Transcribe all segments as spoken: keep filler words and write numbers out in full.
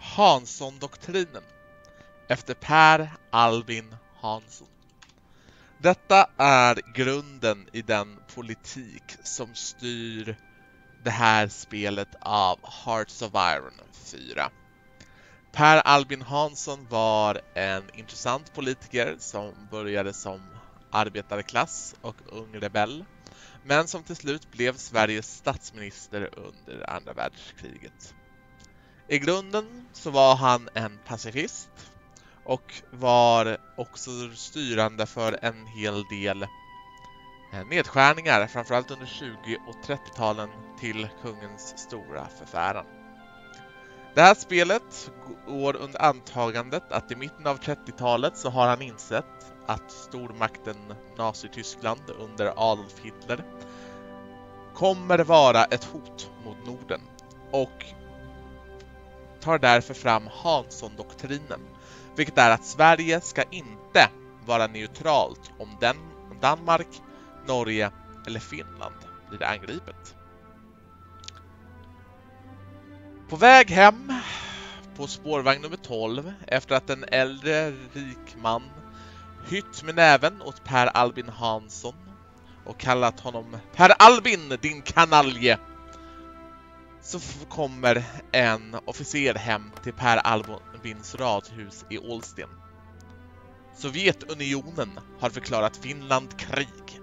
Hansson-doktrinen efter Per Albin Hansson. Detta är grunden i den politik som styr det här spelet av Hearts of Iron fyra. Per Albin Hansson var en intressant politiker som började som arbetarklass och ung rebell, men som till slut blev Sveriges statsminister under andra världskriget. I grunden så var han en pacifist och var också styrande för en hel del nedskärningar, framförallt under tjugo- och trettio-talen till kungens stora förfäran. Det här spelet går under antagandet att i mitten av trettiotalet så har han insett att stormakten Nazityskland under Adolf Hitler kommer vara ett hot mot Norden och tar därför fram Hansson-doktrinen, vilket är att Sverige ska inte vara neutralt om den Danmark, Norge eller Finland blir angripet. På väg hem på spårvagn nummer tolv, efter att en äldre rik man hytt med näven åt Per Albin Hansson och kallat honom Per Albin, din kanalje, så kommer en officer hem till Per Albins radhus i Ålsten. Sovjetunionen har förklarat Finland krig.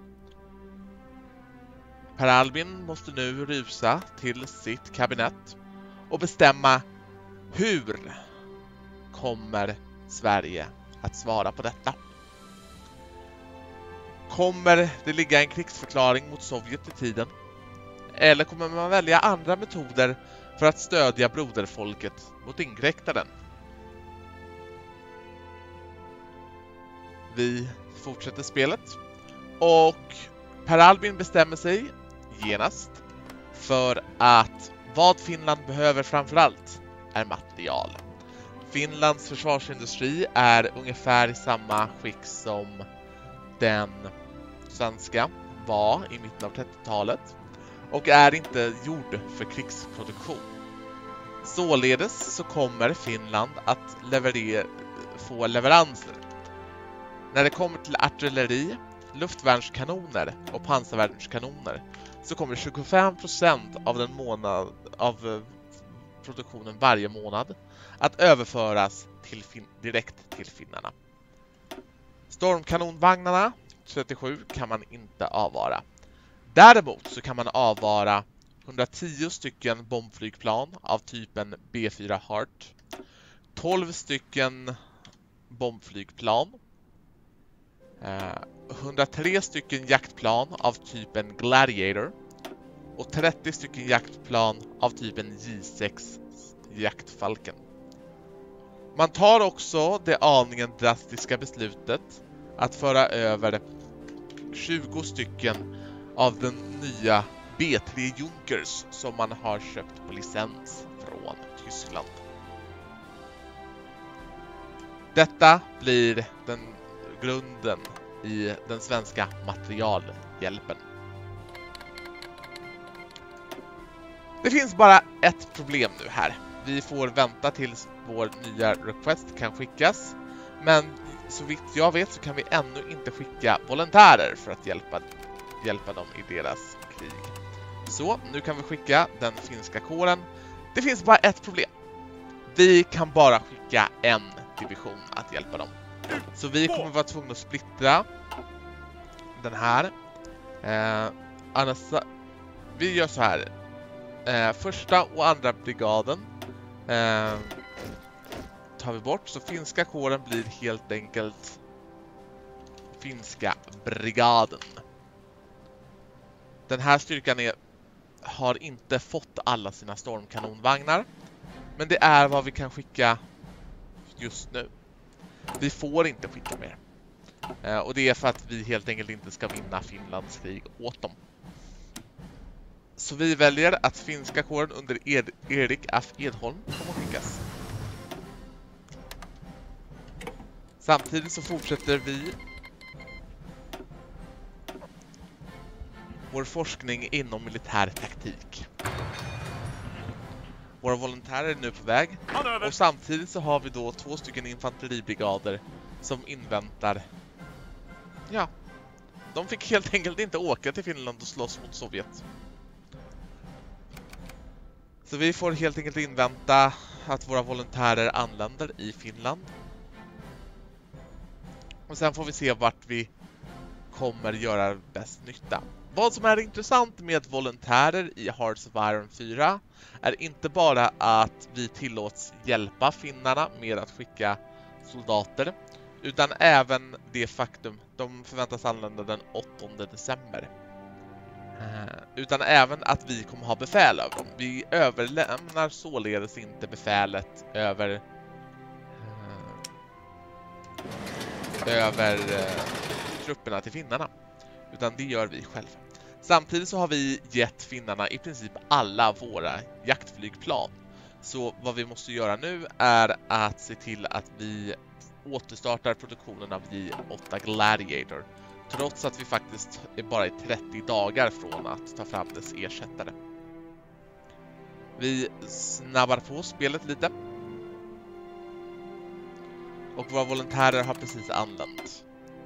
Per Albin måste nu rusa till sitt kabinett och bestämma hur kommer Sverige att svara på detta. Kommer det ligga en krigsförklaring mot Sovjet i tiden? Eller kommer man välja andra metoder för att stödja broderfolket mot inkräktaren? Vi fortsätter spelet och Per Albin bestämmer sig genast för att vad Finland behöver framförallt är material. Finlands försvarsindustri är ungefär i samma skick som den svenska var i mitten av trettiotalet och är inte gjord för krigsproduktion. Således så kommer Finland att leverera, få leveranser. När det kommer till artilleri, luftvärnskanoner och pansarvärnskanoner så kommer tjugofem procent av den månad av produktionen varje månad att överföras till fin- direkt till finnarna. Stormkanonvagnarna trettiosju kan man inte avvara. Däremot så kan man avvara hundratio stycken bombflygplan av typen B fyra Hart, tolv stycken bombflygplan, eh, hundratre stycken jaktplan av typen Gladiator och trettio stycken jaktplan av typen J sex Jaktfalken. Man tar också det aningen drastiska beslutet att föra över tjugo stycken av den nya B tre Junkers som man har köpt på licens från Tyskland. Detta blir den grunden i den svenska materialhjälpen. Det finns bara ett problem nu här. Vi får vänta tills vår nya request kan skickas, men så vitt jag vet så kan vi ännu inte skicka volontärer för att hjälpa, hjälpa dem i deras krig. Så nu kan vi skicka den finska kåren. Det finns bara ett problem. Vi kan bara skicka en division att hjälpa dem. Så vi kommer vara tvungna att splittra den här. Eh, annars, vi gör så här. Eh, första och andra brigaden eh, tar vi bort. Så finska kåren blir helt enkelt finska brigaden. Den här styrkan är, har inte fått alla sina stormkanonvagnar. Men det är vad vi kan skicka just nu. Vi får inte skicka mer. Eh, och det är för att vi helt enkelt inte ska vinna Finlands krig åt dem. Så vi väljer att finska kåren under Ed- Erik F. Edholm kommer skickas. Samtidigt så fortsätter vi vår forskning inom militär taktik. Våra volontärer är nu på väg. Och samtidigt så har vi då två stycken infanteribrigader som inväntar. Ja, de fick helt enkelt inte åka till Finland och slåss mot Sovjet. Så vi får helt enkelt invänta att våra volontärer anländer i Finland. Och sen får vi se vart vi kommer göra bäst nytta. Vad som är intressant med volontärer i Hearts of Iron fyra är inte bara att vi tillåts hjälpa finnarna med att skicka soldater, utan även det faktum de förväntas anlända den åttonde december. Utan även att vi kommer ha befäl över dem. Vi överlämnar således inte befälet över äh, över äh, trupperna till finnarna, utan det gör vi själva. Samtidigt så har vi gett finnarna i princip alla våra jaktflygplan. Så vad vi måste göra nu är att se till att vi återstartar produktionen av J åtta Gladiator. Trots att vi faktiskt är bara i trettio dagar från att ta fram dess ersättare. Vi snabbar på spelet lite. Och våra volontärer har precis anlänt.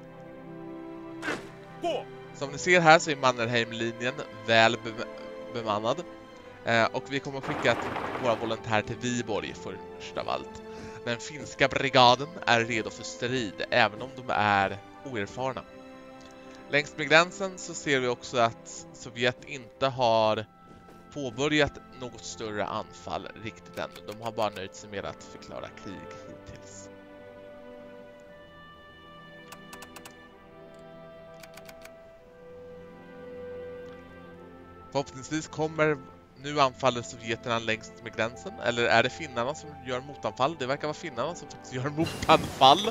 Som ni ser här så är Mannerheim-linjen väl be- bemannad. Eh, och vi kommer att skicka våra volontärer till Viborg först av allt. Den finska brigaden är redo för strid, även om de är oerfarna. Längs med gränsen så ser vi också att Sovjet inte har påbörjat något större anfall riktigt ännu. De har bara nöjt sig med att förklara krig hittills. Förhoppningsvis kommer nu anfaller sovjeterna längst med gränsen. Eller är det finnarna som gör motanfall? Det verkar vara finnarna som faktiskt gör motanfall.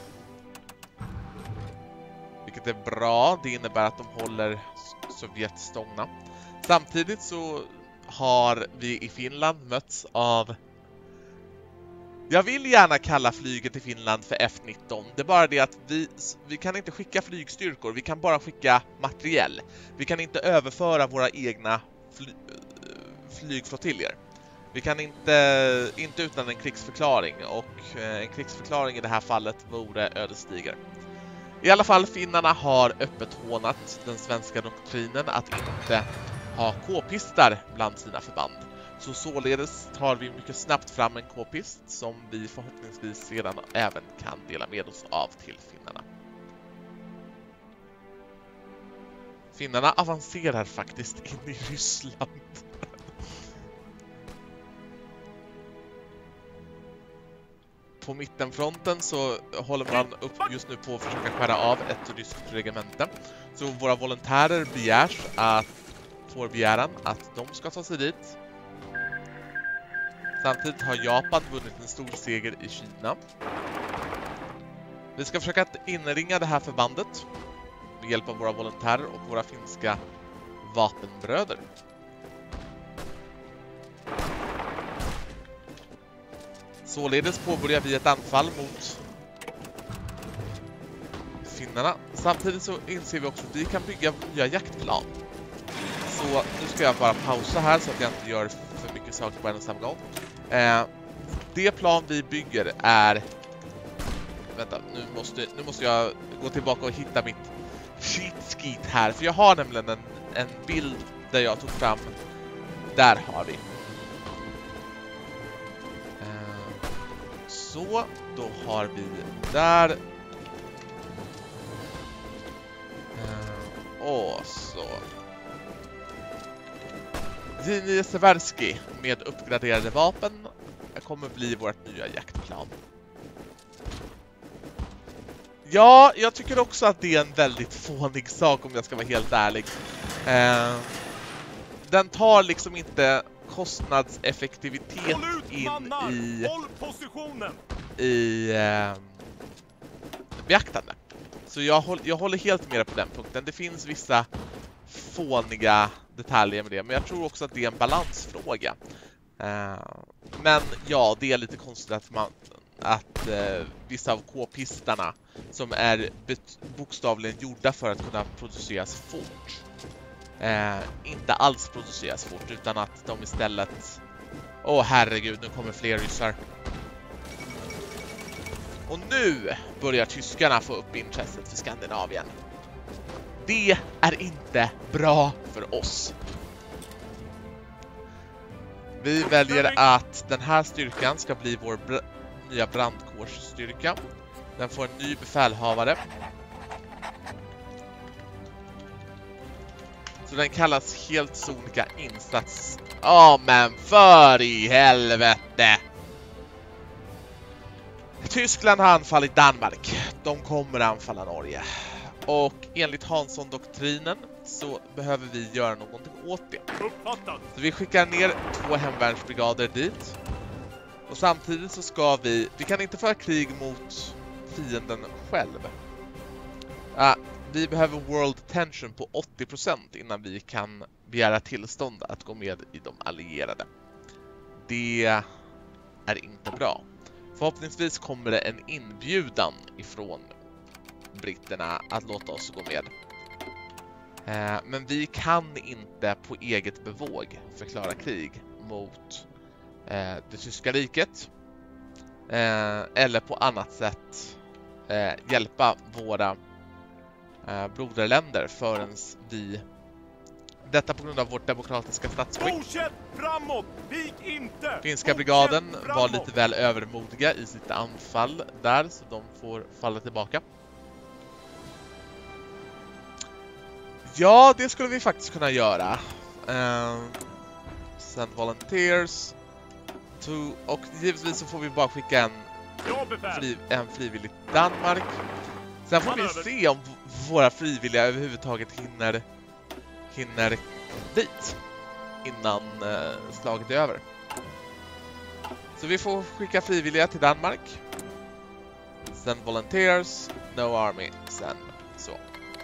Vilket är bra. Det innebär att de håller Sovjet stångna. Samtidigt så har vi i Finland mötts av... Jag vill gärna kalla flyget i Finland för F nitton. Det är bara det att vi, vi kan inte skicka flygstyrkor. Vi kan bara skicka materiell. Vi kan inte överföra våra egna fly, flygflottiljer. Vi kan inte, inte utan en krigsförklaring. Och en krigsförklaring i det här fallet vore ödesdiger. I alla fall, finnarna har öppet hånat den svenska doktrinen att inte ha k-pistar bland sina förband. Så således tar vi mycket snabbt fram en k-pist som vi förhoppningsvis sedan även kan dela med oss av till finnarna. Finnarna avancerar faktiskt in i Ryssland. På mittenfronten så håller man upp just nu på att försöka skära av ett ryskt regemente. Så våra volontärer begärs att, får begäran att de ska ta sig dit. Samtidigt har Japan vunnit en stor seger i Kina. Vi ska försöka inringa det här förbandet med hjälp av våra volontärer och våra finska vapenbröder. Således påbörjar vi ett anfall mot finnarna. Samtidigt så inser vi också att vi kan bygga nya jaktplan. Så nu ska jag bara pausa här så att jag inte gör för mycket saker på en och samma gång. Eh, det plan vi bygger är... Vänta, nu måste, nu måste jag gå tillbaka och hitta mitt cheat sheet här. För jag har nämligen en, en bild där jag tog fram... Där har vi. Eh, så, då har vi där. Eh, och så... J nio Seversky med uppgraderade vapen kommer bli vårt nya jaktplan. Ja, jag tycker också att det är en väldigt fånig sak om jag ska vara helt ärlig. Eh, den tar liksom inte kostnadseffektivitet in i, i eh, beaktande. Så jag, håll, jag håller helt med på den punkten. Det finns vissa fåniga detaljer med det, men jag tror också att det är en balansfråga. Uh, men ja, det är lite konstigt att, man, att uh, vissa av k-pistarna som är bokstavligen gjorda för att kunna produceras fort uh, inte alls produceras fort, utan att de istället Åh herregud, nu kommer fler ryssar. Och nu börjar tyskarna få upp intresset för Skandinavien. Det är inte bra för oss. Vi väljer att den här styrkan ska bli vår br- nya brandkårsstyrka. Den får en ny befälhavare. Så den kallas helt sonika insats. Ja, men för i helvete! Tyskland har anfallit Danmark. De kommer anfalla Norge. Och enligt Hansson-doktrinen så behöver vi göra någonting åt det. Så vi skickar ner två hemvärnsbrigader dit. Och samtidigt så ska vi... Vi kan inte föra krig mot fienden själv. Uh, vi behöver world tension på åttio procent innan vi kan begära tillstånd att gå med i de allierade. Det är inte bra. Förhoppningsvis kommer det en inbjudan ifrån britterna att låta oss gå med. Eh, men vi kan inte på eget bevåg förklara krig mot eh, det tyska riket. Eh, eller på annat sätt eh, hjälpa våra eh, broderländer förrän vi... Detta på grund av vårt demokratiska statsskick. Fortsätt framåt! Vik inte! Finska brigaden var lite väl övermodiga i sitt anfall där, så de får falla tillbaka. Ja, det skulle vi faktiskt kunna göra. Uh, send volunteers. To, och givetvis så får vi bara skicka en, fri, en frivillig Danmark. Sen får vi se om våra frivilliga överhuvudtaget hinner, hinner dit innan uh, slaget är över. Så vi får skicka frivilliga till Danmark. Send volunteers. No army. Send. Så.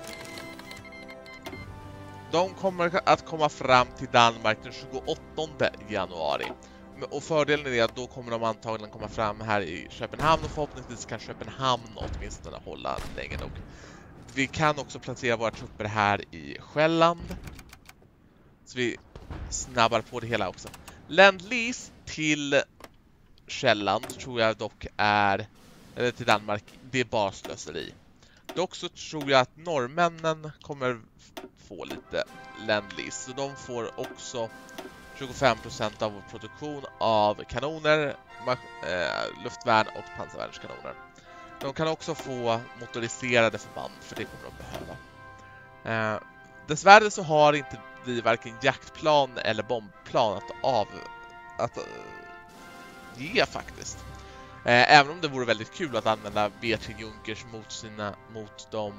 De kommer att komma fram till Danmark den tjugoåttonde januari. Och fördelen är att då kommer de antagligen komma fram här i Köpenhamn. Och förhoppningsvis kan Köpenhamn åtminstone hålla länge nog. Vi kan också placera våra trupper här i Själland. Så vi snabbar på det hela också. Ländlis till Själland tror jag dock är... Eller till Danmark, det är bara slöseri. Dock så tror jag att norrmännen kommer få lite ländlis. Så de får också tjugofem procent av vår produktion av kanoner, äh, luftvärn och pansarvärnskanoner. De kan också få motoriserade förband, för det kommer de behöva. Äh, dessvärre så har inte vi varken jaktplan eller bombplan att, av, att äh, ge faktiskt. Äh, även om det vore väldigt kul att använda B tre Junkers mot, sina, mot de...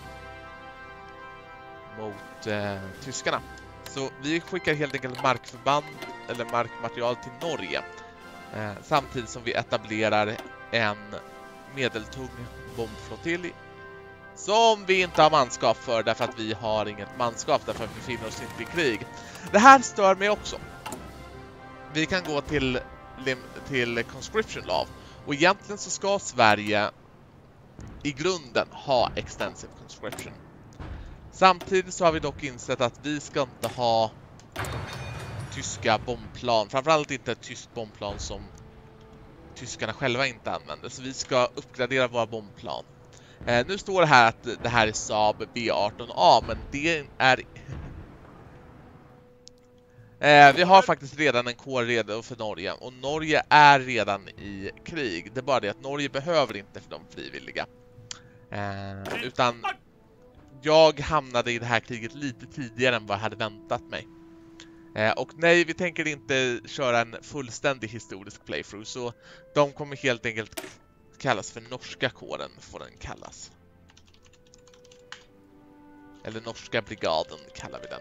mot eh, tyskarna. Så vi skickar helt enkelt markförband eller markmaterial till Norge. Eh, samtidigt som vi etablerar en medeltung bombflottilj som vi inte har manskap för därför att vi har inget manskap därför att vi befinner oss inte i krig. Det här stör mig också. Vi kan gå till, till conscription law och egentligen så ska Sverige i grunden ha extensive conscription. Samtidigt så har vi dock insett att vi ska inte ha tyska bombplan. Framförallt inte ett tyskt bombplan som tyskarna själva inte använder. Så vi ska uppgradera våra bombplan. Eh, nu står det här att det här är Saab B arton A, men det är... Eh, vi har faktiskt redan en kår redo för Norge. Och Norge är redan i krig. Det är bara det att Norge behöver inte för de frivilliga. Eh, utan... Jag hamnade i det här kriget lite tidigare än vad jag hade väntat mig. Eh, och nej, vi tänker inte köra en fullständig historisk playthrough. Så de kommer helt enkelt kallas för norska kåren, får den kallas. Eller norska brigaden kallar vi den.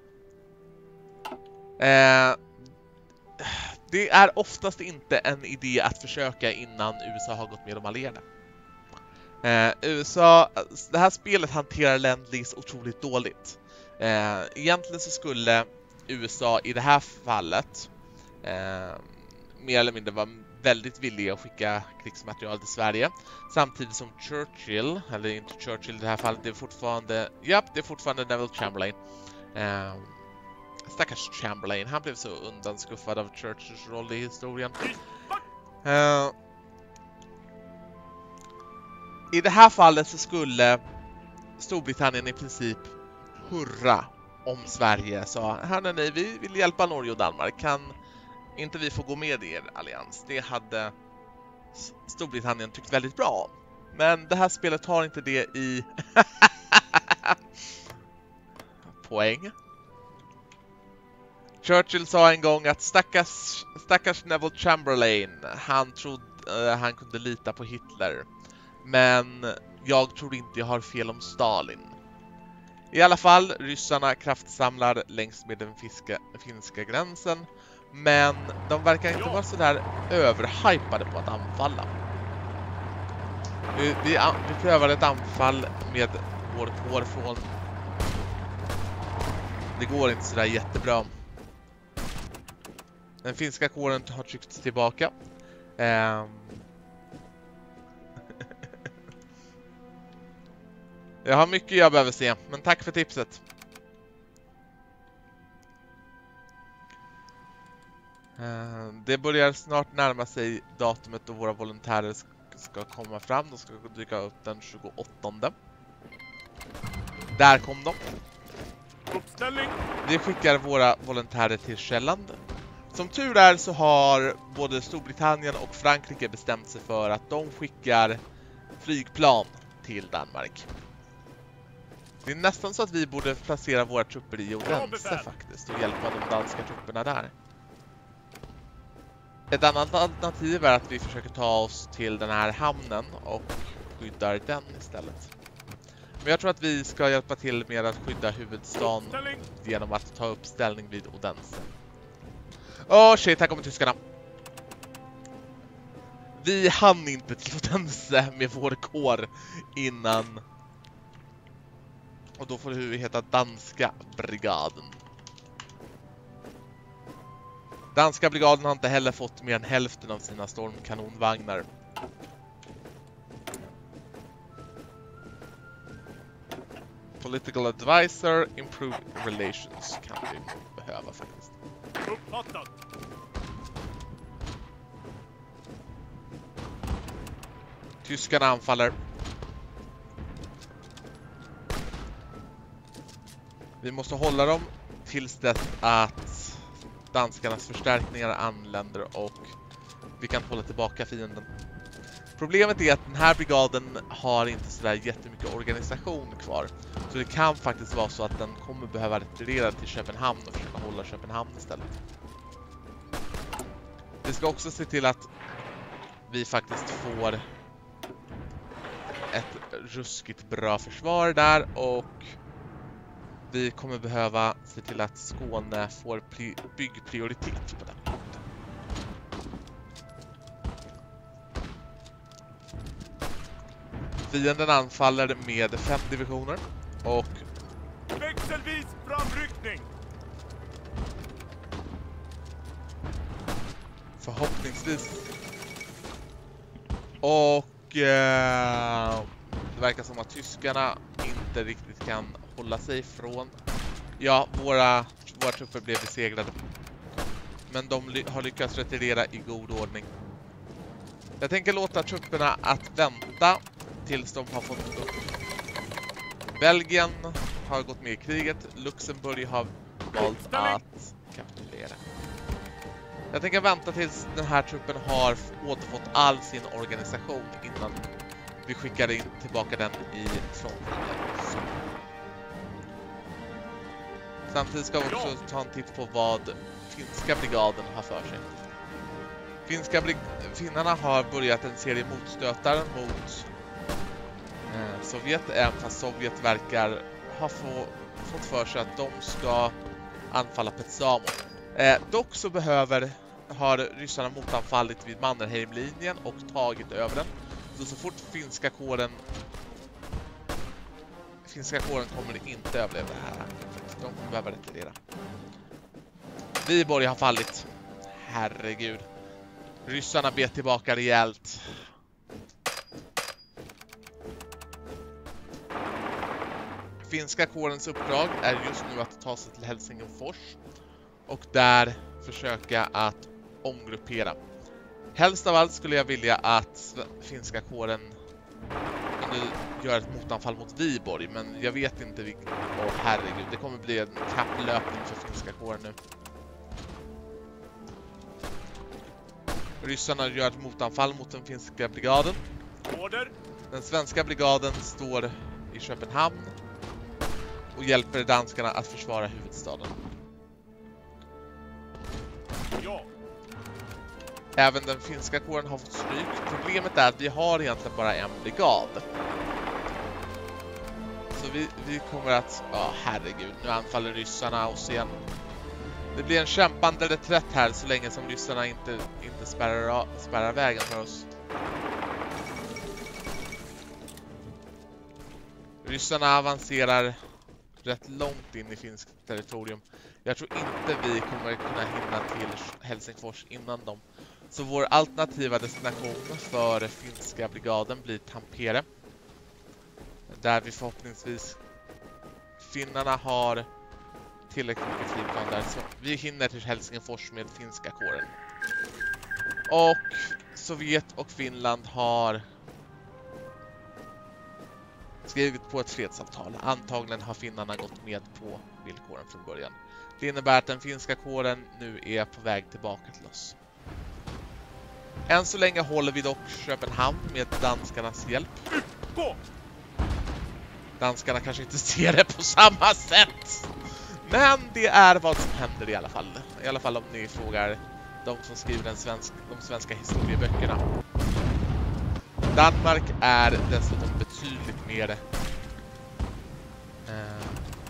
Eh, det är oftast inte en idé att försöka innan U S A har gått med de allierade. Eh, U S A, det här spelet hanterar ländlis otroligt dåligt. Eh, egentligen så skulle U S A i det här fallet eh, mer eller mindre vara väldigt villiga att skicka krigsmaterial till Sverige. Samtidigt som Churchill, eller inte Churchill i det här fallet, det är fortfarande, ja, det är fortfarande Neville Chamberlain. Eh, Stackars Chamberlain, han blev så undanskuffad av Churchills roll i historien. Uh, I det här fallet så skulle Storbritannien i princip hurra om Sverige sa: hörni ni, vi vill hjälpa Norge och Danmark, kan inte vi få gå med i er allians? Det hade Storbritannien tyckt väldigt bra om. Men det här spelet har inte det i poäng. Churchill sa en gång att stackars, stackars Neville Chamberlain, han trodde uh, han kunde lita på Hitler. Men jag tror inte jag har fel om Stalin. I alla fall, ryssarna kraftsamlar längs med den fiska, finska gränsen. Men de verkar inte vara så där överhypade på att anfalla. Vi, vi, vi prövar ett anfall med vår kår från... Det går inte så där jättebra. Den finska kåren har tryckts tillbaka. Um... Jag har mycket jag behöver se, men tack för tipset. Uh, det börjar snart närma sig datumet då våra volontärer ska komma fram. De ska dyka upp den tjugoåttonde. Där kom de. Uppställning. Vi skickar våra volontärer till Själland. Som tur är så har både Storbritannien och Frankrike bestämt sig för att de skickar flygplan till Danmark. Det är nästan så att vi borde placera våra trupper i Odense faktiskt och hjälpa de danska trupperna där. Ett annat alternativ är att vi försöker ta oss till den här hamnen och skyddar den istället. Men jag tror att vi ska hjälpa till med att skydda huvudstaden genom att ta upp ställning vid Odense. Åh oh shit, här kommer tyskarna. Vi hann inte till Odense med vår kår innan. Och då får vi heta Danska brigaden. Danska brigaden har inte heller fått mer än hälften av sina stormkanonvagnar. Political advisor, improve relations kan vi behöva faktiskt. Uppfattat. Tyskarna anfaller. Vi måste hålla dem tills dess att danskarnas förstärkningar anländer och vi kan hålla tillbaka fienden. Problemet är att den här brigaden har inte så där jättemycket organisation kvar. Så det kan faktiskt vara så att den kommer behöva retirera till Köpenhamn och försöka hålla Köpenhamn istället. Vi ska också se till att vi faktiskt får ett ruskigt bra försvar där och vi kommer behöva se till att Skåne får byggprioritet på den. Fienden anfaller med fem divisioner och växelvis framryckning. Förhoppningsvis. Och eh, det verkar som att tyskarna inte riktigt kan hålla sig från. Ja, våra, våra trupper blev besegrade. Men de ly- har lyckats retirera i god ordning. Jag tänker låta trupperna att vänta tills de har fått upp. Belgien har gått med i kriget. Luxemburg har valt att kapitulera. Jag tänker vänta tills den här truppen har återfått all sin organisation innan vi skickar in tillbaka den i frontlinjen. Samtidigt ska vi också ta en titt på vad finska brigaden har för sig. Finska brig- finnarna har börjat en serie motstötar mot eh, Sovjet, även fast Sovjet verkar ha få, fått för sig att de ska anfalla Petsamo. Eh, dock så behöver, har ryssarna motanfallit vid Mannerheimlinjen och tagit över den. Så så fort finska kåren finska kåren kommer inte överleva det här. De kommer behöva retirera. Viborg har fallit. Herregud. Ryssarna bet tillbaka rejält. Finska kårens uppdrag är just nu att ta sig till Helsingfors och där försöka att omgruppera. Helst av allt skulle jag vilja att finska kåren kunde göra ett motanfall mot Viborg, men jag vet inte vilket. Åh herregud, det kommer bli en kapplöpning för finska kåren nu. Ryssarna gör ett motanfall mot den finska brigaden. Order. Den svenska brigaden står i Köpenhamn och hjälper danskarna att försvara huvudstaden. Ja. Även den finska kåren har fått stryk. Problemet är att vi har egentligen bara en brigad. Så vi, vi kommer att... Ja, herregud. Nu anfaller ryssarna oss igen. Det blir en kämpande reträtt här så länge som ryssarna inte, inte spärrar, spärrar vägen för oss. Ryssarna avancerar rätt långt in i finskt territorium. Jag tror inte vi kommer kunna hinna till Helsingfors innan dem. Så vår alternativa destination för finska brigaden blir Tampere. Där vi förhoppningsvis... Finnarna har tillräckligt mycket flygplan där. Så vi hinner till Helsingfors med finska kåren. Och Sovjet och Finland har skrivit på ett fredsavtal. Antagligen har finnarna gått med på villkoren från början. Det innebär att den finska kåren nu är på väg tillbaka till oss. Än så länge håller vi dock Köpenhamn med danskarnas hjälp. Danskarna kanske inte ser det på samma sätt. Men det är vad som händer i alla fall. I alla fall om ni frågar de som skriver den svensk, de svenska historieböckerna. Danmark är dessutom betydligt mer eh,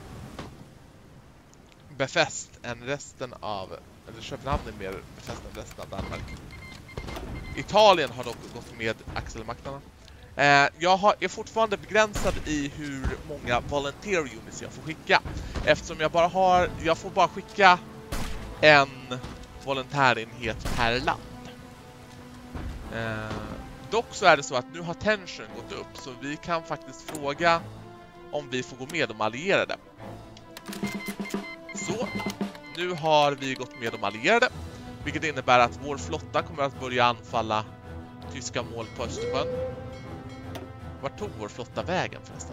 befäst än resten av... Eller Köpenhamn är mer befäst än resten av Danmark. Italien har dock gått med axelmakterna. Eh, jag har, är fortfarande begränsad i hur många volunteer units jag får skicka. Eftersom jag bara har... Jag får bara skicka en volontärenhet per land. Eh, dock så är det så att nu har tension gått upp. Så vi kan faktiskt fråga om vi får gå med de allierade. Så, nu har vi gått med de allierade. Vilket innebär att vår flotta kommer att börja anfalla tyska mål på Östersjön. Vart tog vår flotta vägen förresten?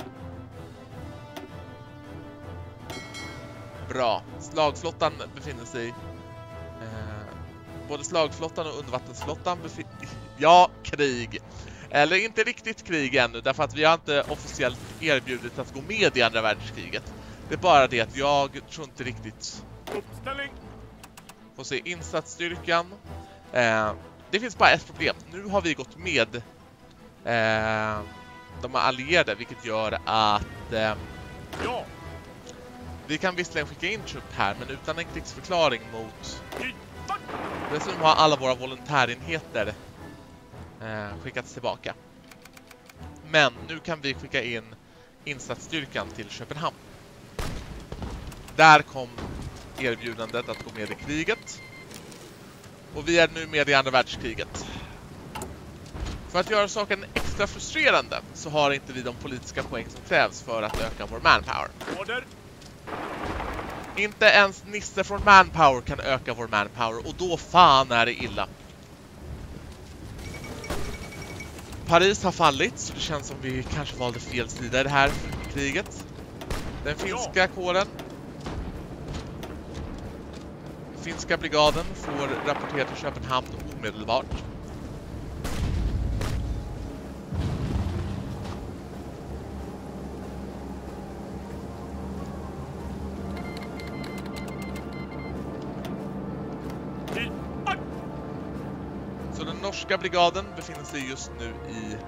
Bra. Slagflottan befinner sig... Eh, både slagflottan och undervattensflottan befinner... Ja, krig. Eller inte riktigt krig ännu. Därför att vi har inte officiellt erbjudit att gå med i andra världskriget. Det är bara det att jag tror inte riktigt... Uppställning. Får se insatsstyrkan. Eh, det finns bara ett problem. Nu har vi gått med... Eh, de är allierade, vilket gör att eh, Ja. vi kan visserligen skicka in trupp här, men utan en krigsförklaring mot... Dessutom har alla våra volontärenheter eh, skickats tillbaka. Men nu kan vi skicka in insatsstyrkan till Köpenhamn. Där kom erbjudandet att gå med i kriget. Och vi är nu med i andra världskriget. För att göra saken extra frustrerande så har inte vi de politiska poäng som krävs för att öka vår manpower. Order. Inte ens Nisse från Manpower kan öka vår manpower och då fan är det illa. Paris har fallit så det känns som vi kanske valde fel sida i det här kriget. Den finska kåren, finska brigaden får rapportera till Köpenhamn omedelbart. Så den norska brigaden befinner sig just nu i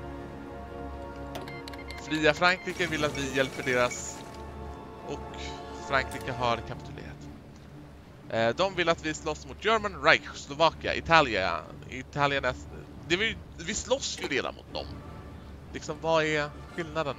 Fria Frankrike, vill att vi hjälper deras, och Frankrike har kapitulerat. De vill att vi slåss mot German Reich, Slovakia, Italien. Italien är, det vi, vi slåss ju redan mot dem. Liksom, vad är skillnaden?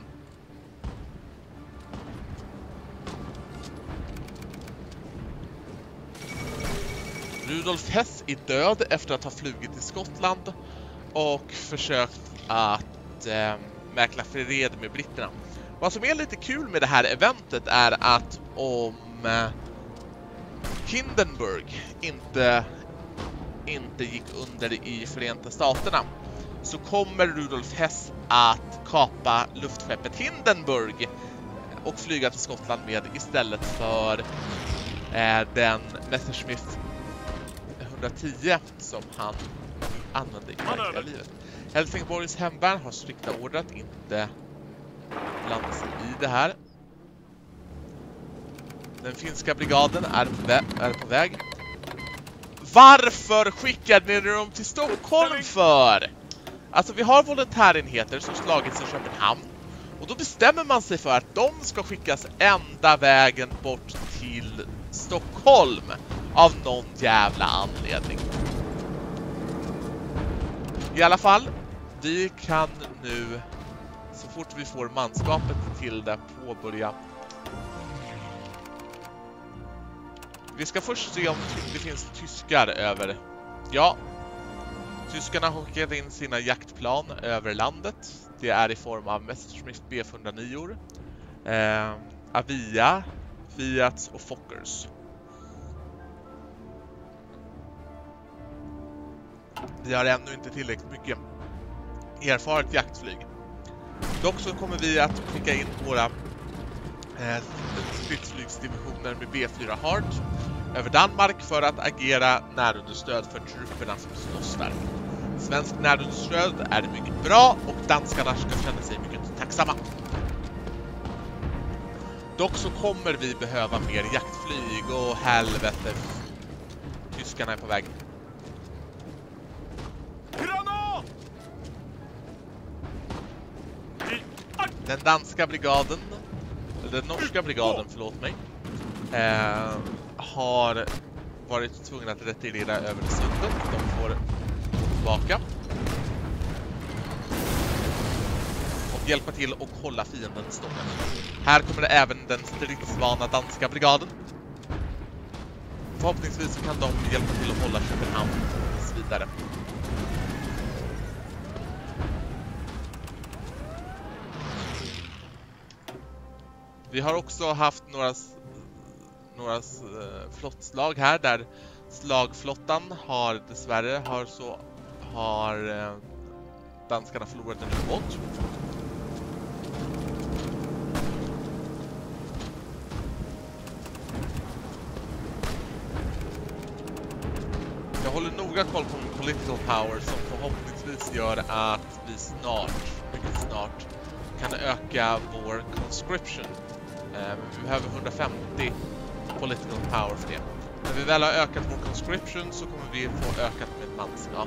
Rudolf Hess är död efter att ha flugit till Skottland och försökt att eh, mäkla fred med britterna. Vad som är lite kul med det här eventet är att om eh, Hindenburg inte, inte gick under i Förenta Staterna, så kommer Rudolf Hess att kapa luftskeppet Hindenburg och flyga till Skottland med istället för eh, den Messerschmitt etthundratio som han använde i verkliga livet. Helsingborgs hemvärn har strikta order att inte blanda sig i det här. Den finska brigaden är på, vä är på väg. Varför skickade ni dem till Stockholm för? Alltså vi har volontärenheter som slagits i Köpenhamn. Och då bestämmer man sig för att de ska skickas ända vägen bort till Stockholm. Av någon jävla anledning. I alla fall, vi kan nu, så fort vi får manskapet till det, påbörja. Vi ska först se om det finns tyskar över. Ja, tyskarna har skickat in sina jaktplan över landet. Det är i form av Messerschmitt B etthundranio, eh, Avia, Fiat och Fokkers. Vi har ännu inte tillräckligt mycket erfaret jaktflyg. Dock så kommer vi att skicka in våra eh, stridsflygsdivisioner med B fyra Hart över Danmark för att agera närunderstöd för trupperna som slåss där. Svensk närunderstöd är mycket bra och danskarna ska känna sig mycket tacksamma. Dock så kommer vi behöva mer jaktflyg och helvete. Tyskarna är på väg. Den danska brigaden, eller den norska brigaden, förlåt mig, eh, har varit tvungna att retirera över sundet. De får gå tillbaka och hjälpa till och hålla fienden stående. Här kommer det även den stridsvana danska brigaden. Förhoppningsvis kan de hjälpa till att hålla Köpenhamn vidare. Vi har också haft några, några uh, flottslag här där slagflottan har dessvärre har så har uh, danskarna förlorat en ubåt. Jag håller noga koll på min political power som förhoppningsvis gör att vi snart, mycket snart, kan öka vår conscription. Men vi behöver hundrafemtio political power för det. När vi väl har ökat vår conscription så kommer vi få ökat med manskap.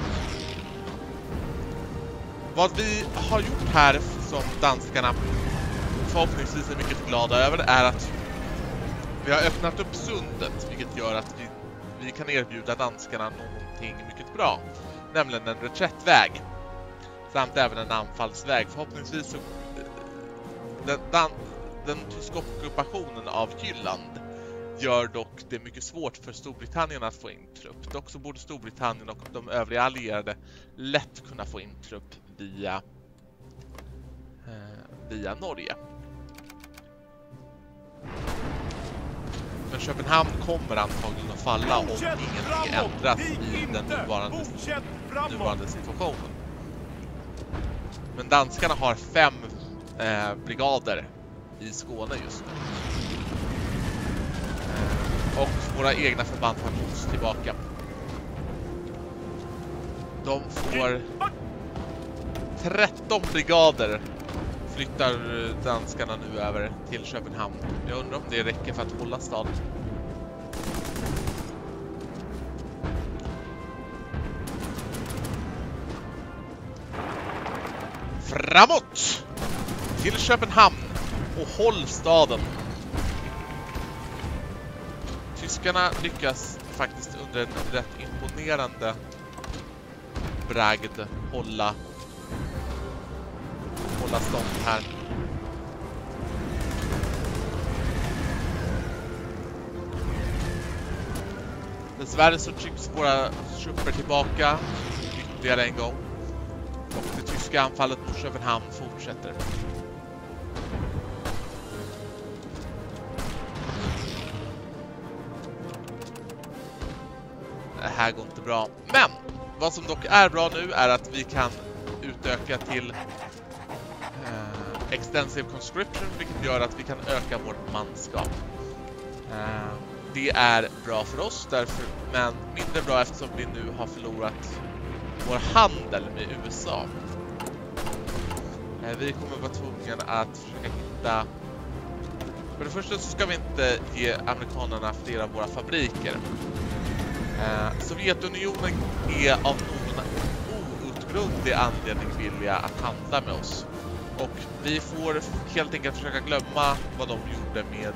Vad vi har gjort här som danskarna förhoppningsvis är mycket glada över är att vi har öppnat upp sundet, vilket gör att vi, vi kan erbjuda danskarna någonting mycket bra. Nämligen en reträttväg. Samt även en anfallsväg. Förhoppningsvis så den, dan, den tyska ockupationen av Jylland gör dock det mycket svårt för Storbritannien att få in trupp. Dock så borde Storbritannien och de övriga allierade lätt kunna få in trupp via, eh, via Norge. Men Köpenhamn kommer antagligen att falla om ingenting ändras i den nuvarande, nuvarande situationen. Men danskarna har fem eh, brigader i Skåne just nu. Eh, och våra egna förband har tagits tillbaka. De får tretton brigader flyttar danskarna nu över till Köpenhamn. Jag undrar om det räcker för att hålla staden. Framåt! Till Köpenhamn och håll staden. Tyskarna lyckas faktiskt under en rätt imponerande bragd hålla hålla stånd här. Dessvärre så trycks våra trupper tillbaka ytterligare en gång. Och det tyska anfallet mot Köpenhamn fortsätter. det här går inte bra. Men vad som dock är bra nu är att vi kan utöka till eh, Extensive Conscription, vilket gör att vi kan öka vårt manskap. Eh, det är bra för oss, därför, men mindre bra eftersom vi nu har förlorat vår handel med U S A. Eh, vi kommer vara tvungna att försöka hitta... För det första så ska vi inte ge amerikanerna flera av våra fabriker. Eh, Sovjetunionen är av någon outgrundlig anledning villiga att handla med oss. Och vi får helt enkelt försöka glömma vad de gjorde med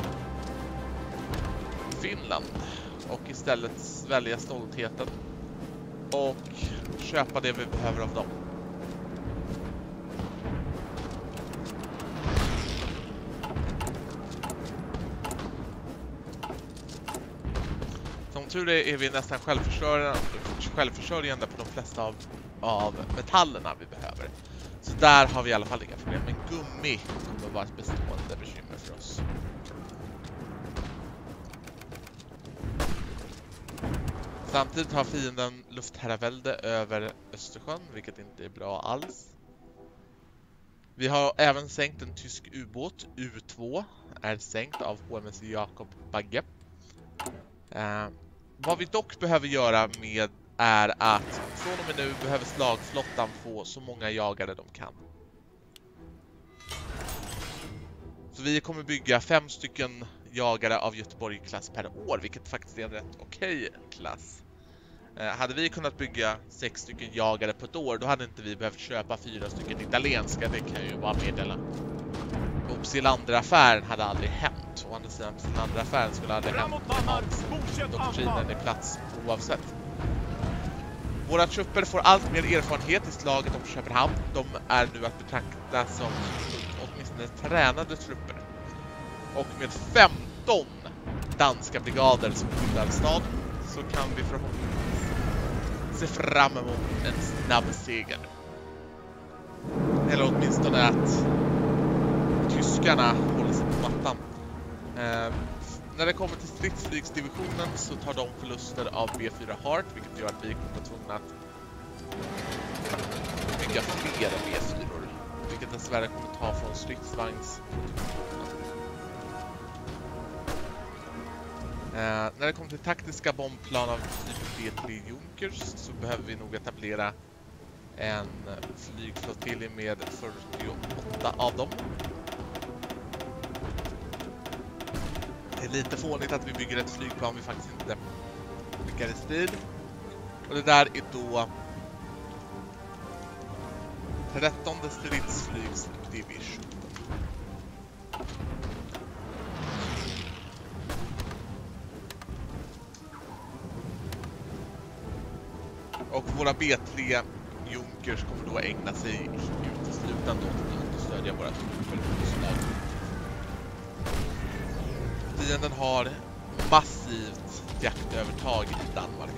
Finland. Och istället svälja stoltheten. Och köpa det vi behöver av dem. Som tur är är vi nästan självförsörjande, självförsörjande på de flesta av, av metallerna vi behöver. Så där har vi i alla fall inga problem. Men gummi kommer vara ett bestående bekymmer för oss. Samtidigt har fienden luftherravälde över Östersjön, vilket inte är bra alls. Vi har även sänkt en tysk ubåt, U två, är sänkt av H M S Jakob Bagge. Eh, vad vi dock behöver göra med är att från och med nu behöver slagflottan få så många jagare de kan. Så vi kommer bygga fem stycken jagare av Göteborg-klass per år, vilket faktiskt är en rätt okej klass. Eh, hade vi kunnat bygga sex stycken jagare på ett år, då hade inte vi behövt köpa fyra stycken italienska, det kan ju vara meddela. Och Cylinder-affären hade aldrig hänt. Och andra sidan, Cylinder-affären skulle aldrig hänt om doktrinen är plats oavsett. Våra trupper får allt mer erfarenhet i slaget om Köpenhamn. De är nu att betrakta som åtminstone tränade trupper. Och med femton danska brigader som skyddar staden så kan vi förhoppningsvis se fram emot en snabb seger. Eller åtminstone att tyskarna håller sig på mattan. Eh, när det kommer till stridsflygsdivisionen så tar de förluster av B fyra Hart, vilket gör att vi kommer tvungna att bygga fler B fyror, vilket dessvärre kommer ta från stridsvagns. Eh, när det kommer till taktiska bombplan av typ B tre Junkers så behöver vi nog etablera en flygflottilj med fyrtioåtta av dem. Det är lite fånigt att vi bygger ett flygplan vi faktiskt inte lyckades tid. Och det där är då trettonde stridsflygsdivision. Och våra B tre Junkers kommer då ägna sig uteslutande åt att stödja våra trupper. Fienden har massivt jaktövertag i Danmark.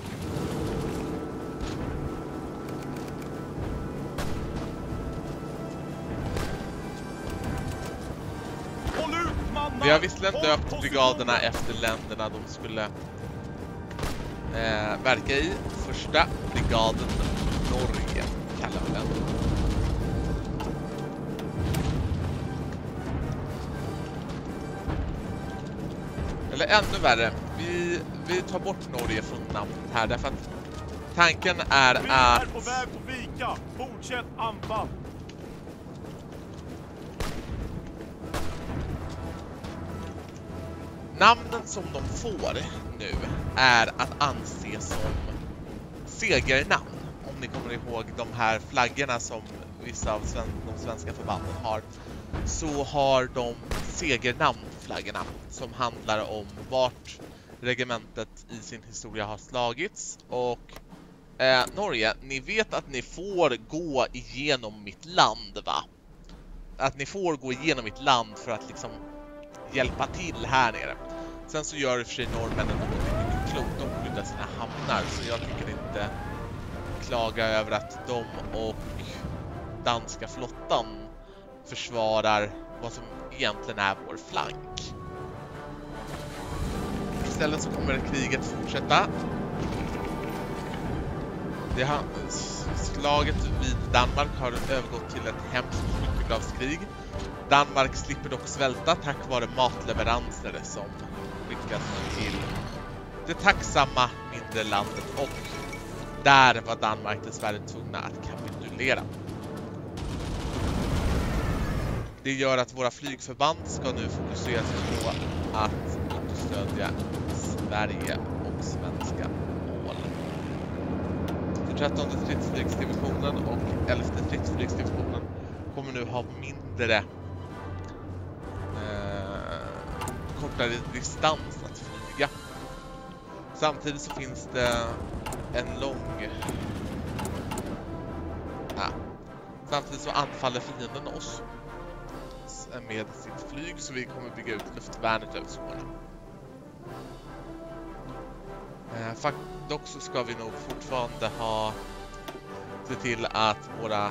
Vi har visserligen döpt brigaderna efter länderna de skulle eh, verka i. Första brigaden Norge kallar vi den. Eller ännu värre, vi, vi tar bort Norge från namnet här därför att tanken är att... Vi är på väg att vika, fortsätt anfall! Namnen som de får nu är att anse som segernamn. Om ni kommer ihåg de här flaggorna som vissa av sven de svenska förbanden har, så har de segernamn flaggorna som handlar om vart regementet i sin historia har slagits. Och eh, Norge, ni vet att ni får gå igenom mitt land, va? Att ni får gå igenom mitt land för att liksom hjälpa till här nere. Sen så gör i och för sig norrmännen mycket klokt, de skyddar sina hamnar, så jag tycker inte klaga över att de och danska flottan försvarar vad som egentligen är vår flank. Istället så kommer kriget fortsätta. Det har, slaget vid Danmark har övergått till ett hemskt skyttegravskrig. Danmark slipper dock svälta tack vare matleveranser som skickas till det tacksamma mindre landet, och där var Danmark dessvärre tvungna att kapitulera. Det gör att våra flygförband ska nu fokuseras på att understödja Sverige och svenska mål. trettonde stridsflygsdivisionen och elfte stridsflygsdivisionen kommer nu ha mindre eh, kortare distans att flyga. Samtidigt så finns det en lång... Ja. Samtidigt så anfaller fienden oss med sitt flyg, så vi kommer bygga ut luftvärnet över Skåne. Eh, fakt dock så ska vi nog fortfarande ha se till att våra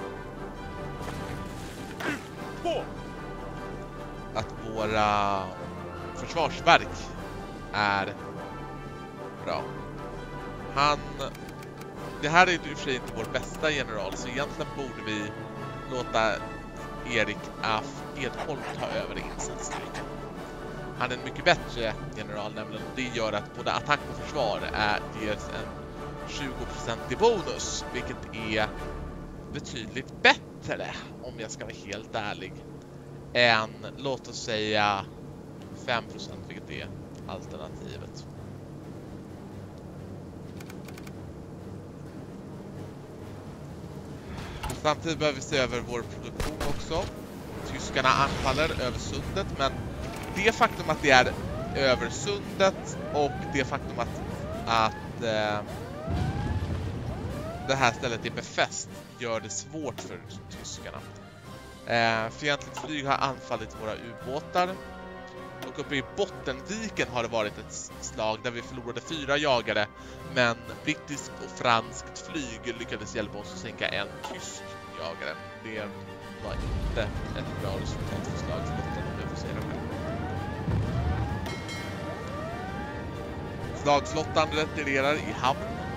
att våra försvarsverk är bra. Han det här är ju i och för sig inte vår bästa general, så egentligen borde vi låta Erik af Edholm ta över insatsstyrkan. Han är en mycket bättre general nämligen, och det gör att både attack och försvar är, ges en tjugo procent i bonus, vilket är betydligt bättre, om jag ska vara helt ärlig, än låt oss säga fem procent, vilket är alternativet. Samtidigt behöver vi se över vår produktion också. Tyskarna anfaller över sundet, men det faktum att det är över sundet och det faktum att, att eh, det här stället är befäst gör det svårt för tyskarna. Eh, fientligt flyg har anfallit våra ubåtar, och uppe i Bottenviken har det varit ett slag där vi förlorade fyra jagare, men brittiskt och franskt flyg lyckades hjälpa oss att sänka en tysk jagare. Det var inte ett bra resultat för slagflottan, om jag får säga det själv. Slagflottan retirerar i hamn.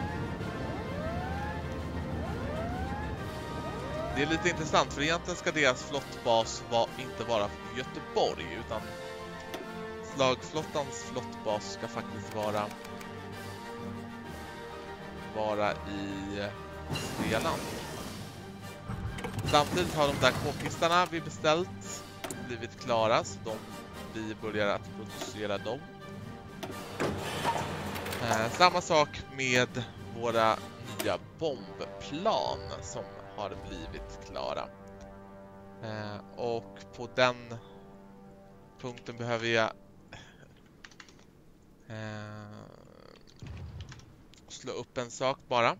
Det är lite intressant, för egentligen ska deras flottbas var, inte vara i Göteborg, utan slagflottans flottbas ska faktiskt vara vara i Svealand. Samtidigt har de där k-pistarna vi beställt blivit klara, så de, vi börjar att producera dem. Eh, samma sak med våra nya bombplan som har blivit klara. Eh, och på den punkten behöver jag eh, slå upp en sak bara.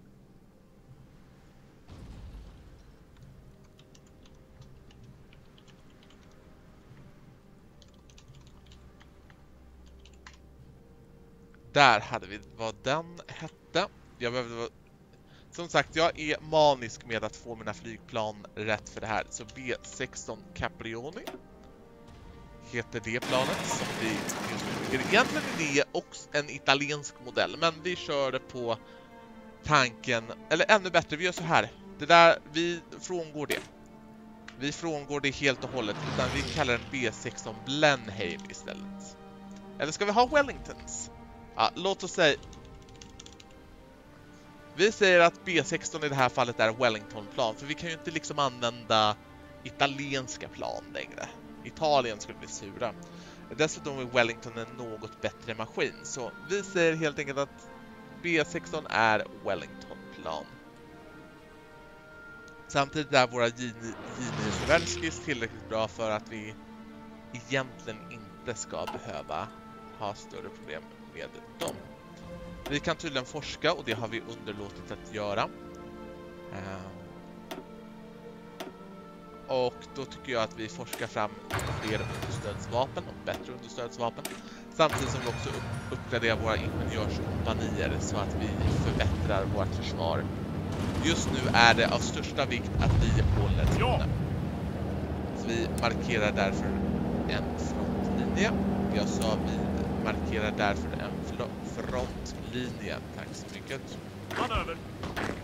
Där hade vi vad den hette. Jag behövde, som sagt, jag är manisk med att få mina flygplan rätt för det här. Så B sexton Caprioni heter det planet som vi just nu bygger. Egentligen är det också en italiensk modell, men vi kör det på tanken, eller ännu bättre, vi gör så här. Det där, vi frångår det. Vi frångår det helt och hållet, utan vi kallar den B sexton Blenheim istället. Eller ska vi ha Wellingtons? Ja, låt oss säga... Vi säger att B sexton i det här fallet är Wellington-plan, för vi kan ju inte liksom använda italienska plan längre. Italien skulle bli sura. Dessutom är Wellington en något bättre maskin, så vi säger helt enkelt att B sexton är Wellington-plan. Samtidigt är våra J nio Severskis tillräckligt bra för att vi egentligen inte ska behöva ha större problem med dem. Vi kan tydligen forska, och det har vi underlåtit att göra. Och då tycker jag att vi forskar fram fler understödsvapen och bättre understödsvapen. Samtidigt som vi också uppgraderar våra ingenjörskompanier så att vi förbättrar vårt försvar. Just nu är det av största vikt att vi håller Skåne. Så vi markerar därför en frontlinje. Jag sa vi markerar därför en frontlinje. Tack så mycket. Manöver.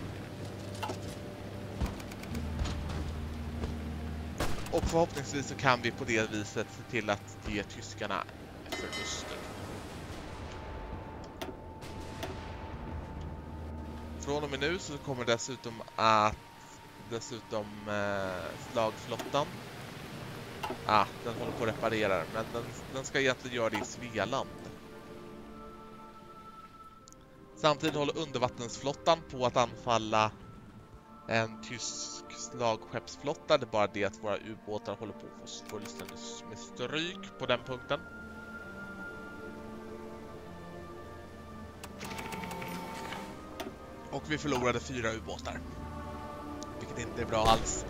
och förhoppningsvis så kan vi på det viset se till att ge tyskarna förluster. Från och med nu så kommer dessutom att dessutom eh, slagflottan. Ah, den håller på att reparera, men den, den ska egentligen göra det i Svealand. Samtidigt håller undervattensflottan på att anfalla en tysk slagskeppsflotta. Det är bara det att våra ubåtar håller på att få fullständigt med stryk på den punkten. Och vi förlorade fyra ubåtar. Vilket inte är bra alls.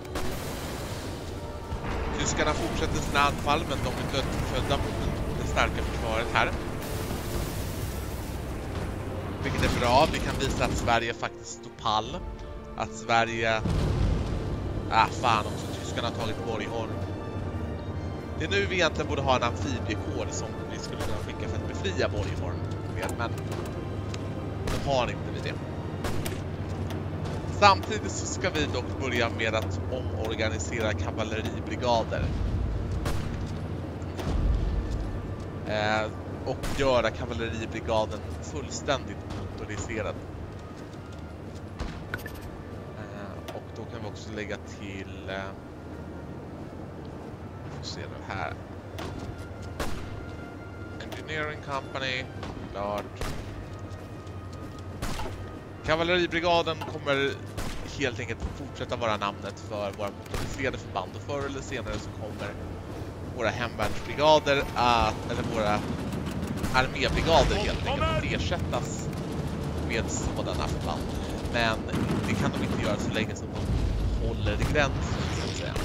Tyskarna fortsätter sina anfall, men de är dödfödda mot det starka försvaret här. Vilket är bra. Vi kan visa att Sverige faktiskt står pall. Att Sverige... Ah, fan också. Tyskarna har tagit Borgholm. Det är nu vi egentligen borde ha en amfibiekår som vi skulle kunna skicka för att befria Borgholm med, men de har inte vi det. Samtidigt så ska vi dock börja med att omorganisera kavalleribrigader. Eh, och göra kavalleribrigaden fullständigt motoriserad. Eh, och då kan vi också lägga till... Eh, får se nu här. Engineering Company. Klart. Kavalleribrigaden kommer helt enkelt fortsätta vara namnet för våra motoriserade förband, och förr eller senare så kommer våra hemvärnsbrigader att, eller våra armébrigader helt enkelt att ersättas med sådana förband. Men det kan de inte göra så länge som de håller i gränsen, så att säga.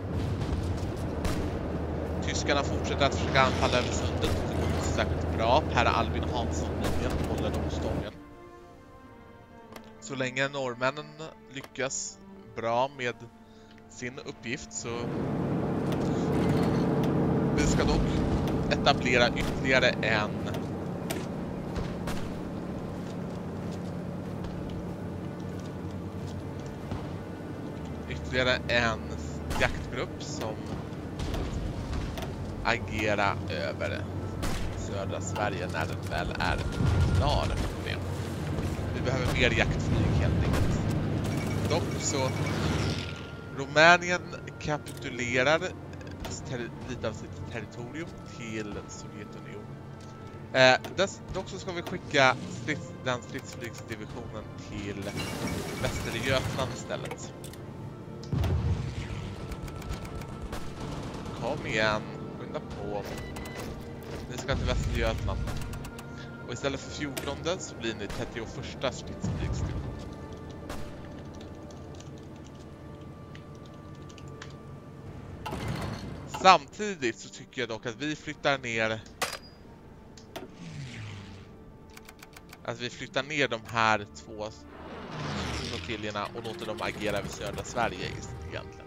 Tyskarna fortsätter att försöka anfalla över sundet. Det går inte särskilt bra. Per Albin Hansson-linjen håller de stången. Så länge norrmännen lyckas bra med sin uppgift så vi ska dock etablera ytterligare en ytterligare en jaktgrupp som agerar över södra Sverige när den väl är klar för det. Vi behöver mer jaktflyg helt enkelt. Dock så Rumänien kapitulerar lite av sitt territorium till Sovjetunionen. Eh, dess, dock så ska vi skicka strids, den stridsflygsdivisionen till Västergötland istället. Kom igen, skynda på. Ni ska till Västergötland. Och istället för fjortonde så blir ni trettioförsta stridsflygsdivision. Samtidigt så tycker jag dock att vi flyttar ner att vi flyttar ner de här två flottiljerna och låter dem agera över södra Sverige egentligen.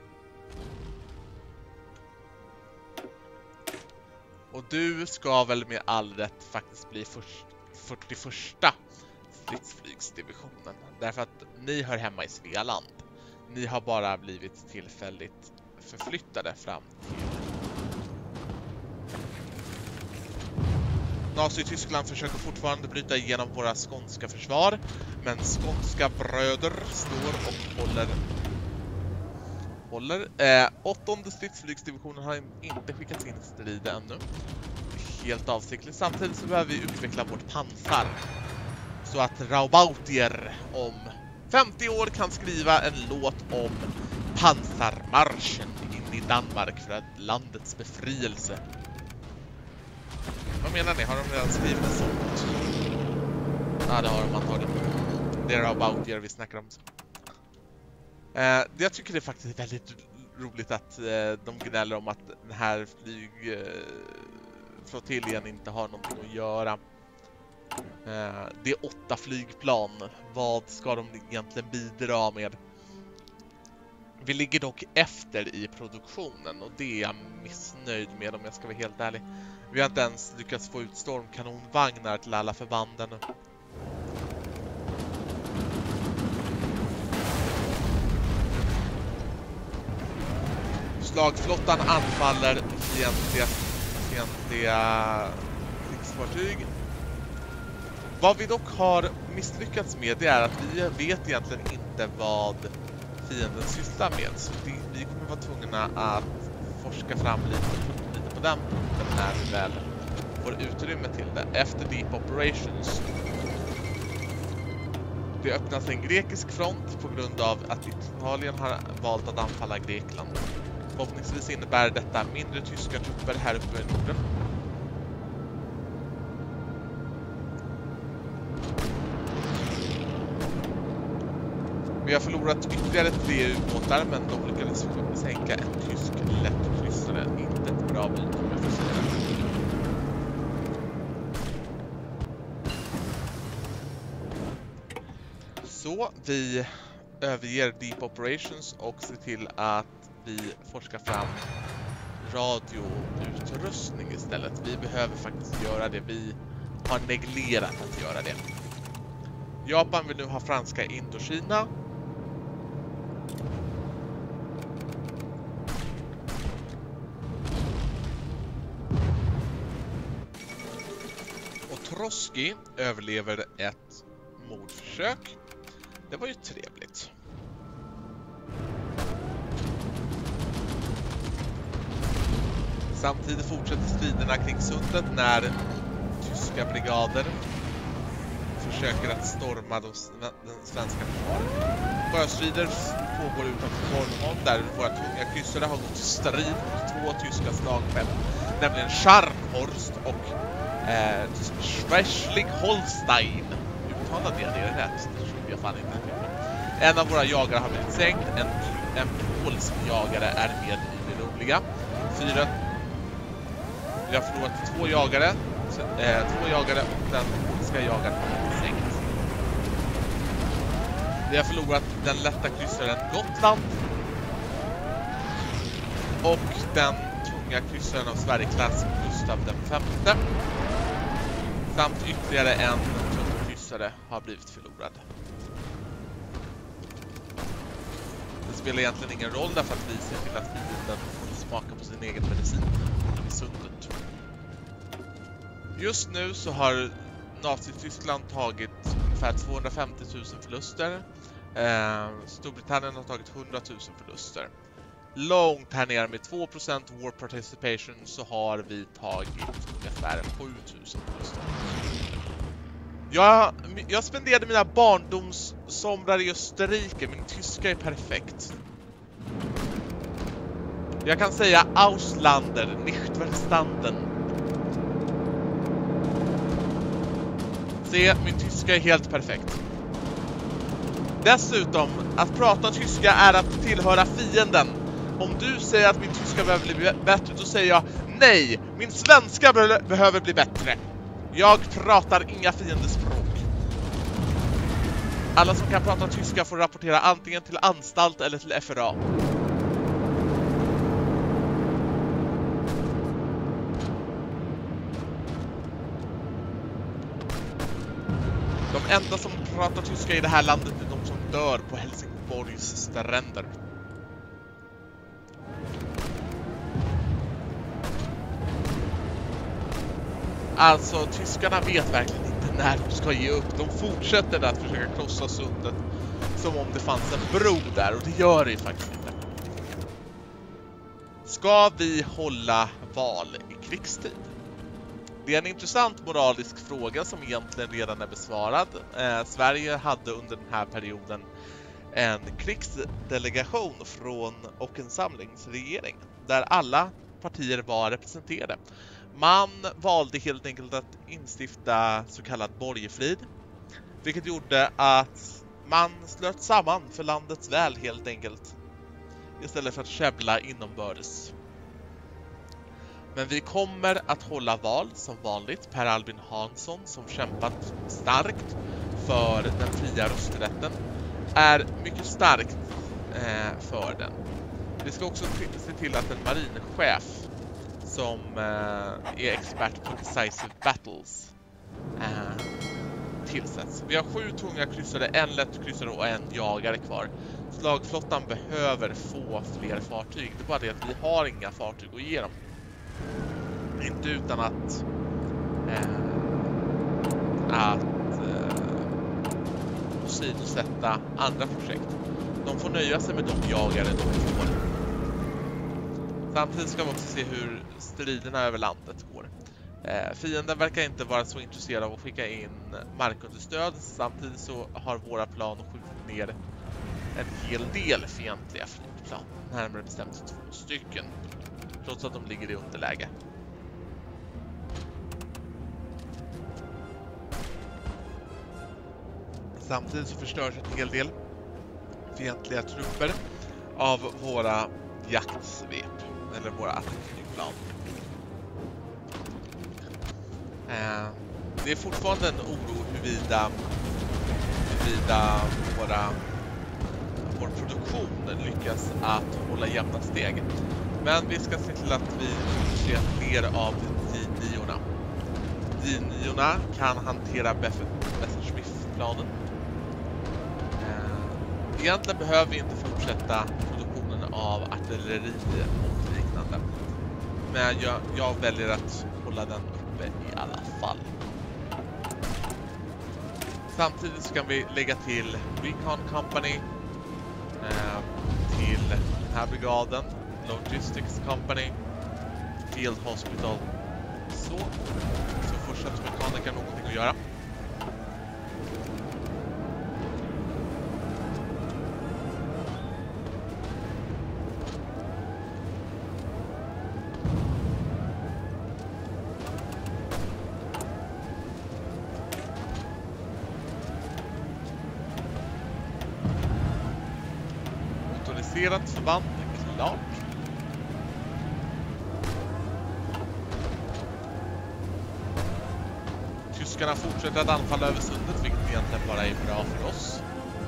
Och du ska väl med all rätt faktiskt bli fyrtioförsta stridsflygsdivisionen. Därför att ni hör hemma i Svealand. Ni har bara blivit tillfälligt förflyttade fram till Nazi-Tyskland försöker fortfarande bryta igenom våra skånska försvar, men skånska bröder står och håller håller. Eh, åttonde stridsflygsdivisionen har inte skickats in i strid ännu. Helt avsiktligt. Samtidigt så behöver vi utveckla vårt pansar så att Raubautier om femtio år kan skriva en låt om pansarmarschen in i Danmark för att landets befrielse. Vad menar ni? Har de redan skrivit en sånt? Ja, det har de antagligen. Det är Raubautier vi snackar om. Eh, jag tycker det är faktiskt väldigt roligt att eh, de gnäller om att den här flygflottiljen eh, inte har någonting att göra. Eh, det är åtta flygplan. Vad ska de egentligen bidra med? Vi ligger dock efter i produktionen och det är jag missnöjd med om jag ska vara helt ärlig. Vi har inte ens lyckats få ut stormkanonvagnar till alla förbanden. Slagflottan anfaller fientliga, fientliga krigsfartyg. Vad vi dock har misslyckats med, det är att vi vet egentligen inte vad fienden sysslar med. Så vi, vi kommer vara tvungna att forska fram lite, lite på den punkten när vi väl får utrymme till det. Efter Deep Operations det öppnas en grekisk front på grund av att Italien har valt att anfalla Grekland. Förhoppningsvis innebär detta mindre tyska trupper här uppe i Norden. Vi har förlorat ytterligare tre ubåtar, men de lyckades sänka en tysk lättkryssare. Inte ett bra byte, om jag får säga det. Så vi överger Deep Operations och ser till att vi forskar fram radioutrustning istället. Vi behöver faktiskt göra det. Vi har neglerat att göra det. Japan vill nu ha franska Indokina. Och Trotsky överlever ett mordförsök. Det var ju trevligt. Samtidigt fortsätter striderna kring sundet när tyska brigader försöker att storma de, den svenska försvaret. Sjöstrider pågår utanför Bornholm där våra tunga kryssare har gått strid mot två tyska slagskepp, nämligen Scharnhorst och eh, Schleswig-Holstein. Uttalade jag det rätt? Det tror jag fan inte. En av våra jagare har blivit sänkt, en, en polsk jagare är med i det roliga. Fyra. Vi har förlorat två jagare, eh, två jagare och den polska jagaren har blivit sänkt. Vi har förlorat den lätta kryssaren Gotland och den tunga kryssaren av Sverigeklass Gustav den femte. Samt ytterligare en tung kryssare har blivit förlorad. Det spelar egentligen ingen roll därför att vi ser till att fienden smakar på sin egen medicin i sundet. Just nu så har Nazi-Tyskland tagit ungefär tvåhundrafemtio tusen förluster. Eh, Storbritannien har tagit hundra tusen förluster. Långt här nere med två procent war participation så har vi tagit ungefär sju tusen förluster. Jag, jag spenderade mina barndomssomrar i Österrike. Min tyska är perfekt. Jag kan säga Auslander, nicht verstanden. Se, min tyska är helt perfekt. Dessutom, att prata tyska är att tillhöra fienden. Om du säger att min tyska behöver bli bättre, då säger jag nej, min svenska be- behöver bli bättre. Jag pratar inga fiendespråk. Alla som kan prata tyska får rapportera antingen till anstalt eller till F R A. De enda som pratar tyska i det här landet är de som dör på Helsingborgs stränder. Alltså, tyskarna vet verkligen inte när de ska ge upp. De fortsätter att försöka krossa sundet som om det fanns en bro där, och det gör det ju faktiskt inte. Ska vi hålla val i krigstid? Det är en intressant moralisk fråga som egentligen redan är besvarad. Eh, Sverige hade under den här perioden en krigsdelegation från och en samlingsregering där alla partier var representerade. Man valde helt enkelt att instifta så kallad borgefrid, vilket gjorde att man slöt samman för landets väl helt enkelt, istället för att käbbla inombördes. Men vi kommer att hålla val som vanligt. Per Albin Hansson, som kämpat starkt för den fria rösträtten, är mycket starkt eh, för den. Vi ska också se till att en marinchef som eh, är expert på decisive battles eh, tillsätts. Vi har sju tunga kryssare, en lätt kryssare och en jagare kvar. Slagflottan behöver få fler fartyg. Det är bara det att vi har inga fartyg att ge dem. Inte utan att eh, att eh, åsidosätta andra projekt. De får nöja sig med de jagare de får. Samtidigt ska vi också se hur striderna över landet går. Eh, fienden verkar inte vara så intresserad av att skicka in markunderstöd. Samtidigt så har våra plan skjutit ner en hel del fientliga flygplan. Närmare bestämt två stycken. Trots att de ligger i underläge. Samtidigt så förstörs en hel del fientliga trupper av våra jaktsvep. Eller våra attackflygplan. Eh, det är fortfarande en oro huruvida, huruvida våra, vår produktion lyckas att hålla jämna steg. Men vi ska se till att vi ser fler av J nio-orna. J nio-orna kan hantera Messerschmitt-planen. Eh, egentligen behöver vi inte fortsätta produktionen av artilleri och liknande. Men jag, jag väljer att hålla den uppe i alla fall. Samtidigt ska vi lägga till Recon Company eh, till den här brigaden, Logistics Company, Field Hospital. Så, så fortsätter mekaniker någonting att göra. Motoriserat förband är klart. Tyskarna fortsätter att anfalla över sundet, vilket egentligen bara är bra för oss.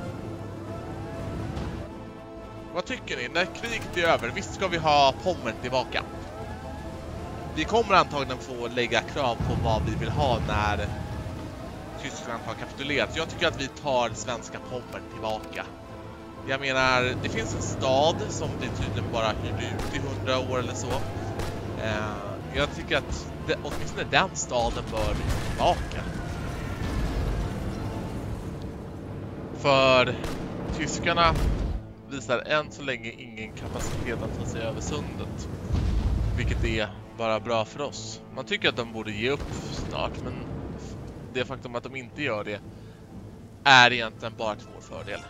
Vad tycker ni? När kriget är över, visst ska vi ha Pommern tillbaka? Vi kommer antagligen få lägga krav på vad vi vill ha när Tyskland har kapitulerat. Jag tycker att vi tar svenska Pommern tillbaka. Jag menar, det finns en stad som vi tydligen bara hyrde ut i hundra år eller så. Eh, jag tycker att det, åtminstone den staden bör tillbaka. För tyskarna visar än så länge ingen kapacitet att ta sig över sundet. Vilket är bara bra för oss. Man tycker att de borde ge upp snart, men det faktum att de inte gör det är egentligen bara till vår fördel.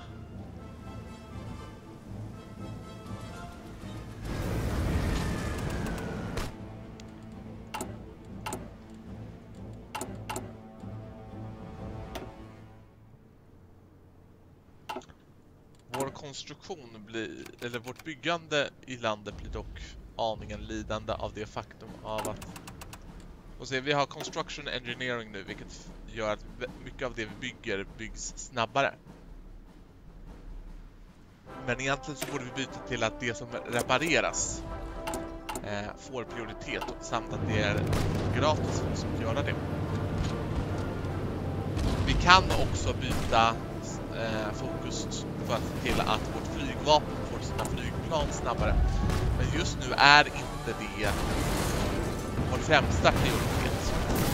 Vår konstruktion blir, eller vårt byggande i landet blir dock aningen lidande av det faktum av att och se, vi har construction engineering nu, vilket gör att mycket av det vi bygger byggs snabbare. Men egentligen så borde vi byta till att det som repareras eh, får prioritet samt att det är gratis för oss att göra det. Vi kan också byta eh, fokus för att se till att vårt flygvapen får sina flygplan snabbare. Men just nu är inte det vår främsta prioritet.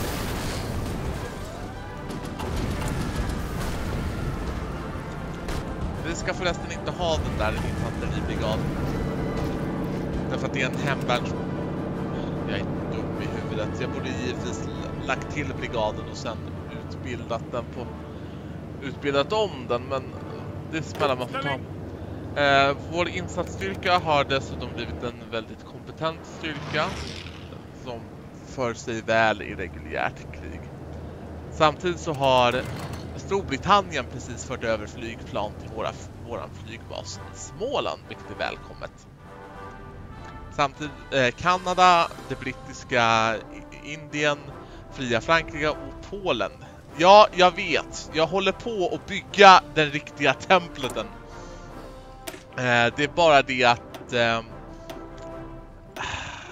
Vi ska förresten inte ha den där infanteribrigaden. Därför att det är en hemvärns... Jag är dum i huvudet. Jag borde givetvis lagt till brigaden och sen utbildat den på... Utbildat om den, men det spelar man får ta. Eh, vår insatsstyrka har dessutom blivit en väldigt kompetent styrka som för sig väl i reguljärt krig. Samtidigt så har Storbritannien precis fört över flygplan till våra, våran flygbas i Småland, vilket är välkommet. Samtidigt eh, Kanada, det brittiska Indien, fria Frankrike och Polen. Ja, jag vet. Jag håller på att bygga den riktiga templeten. Eh, det är bara det att eh,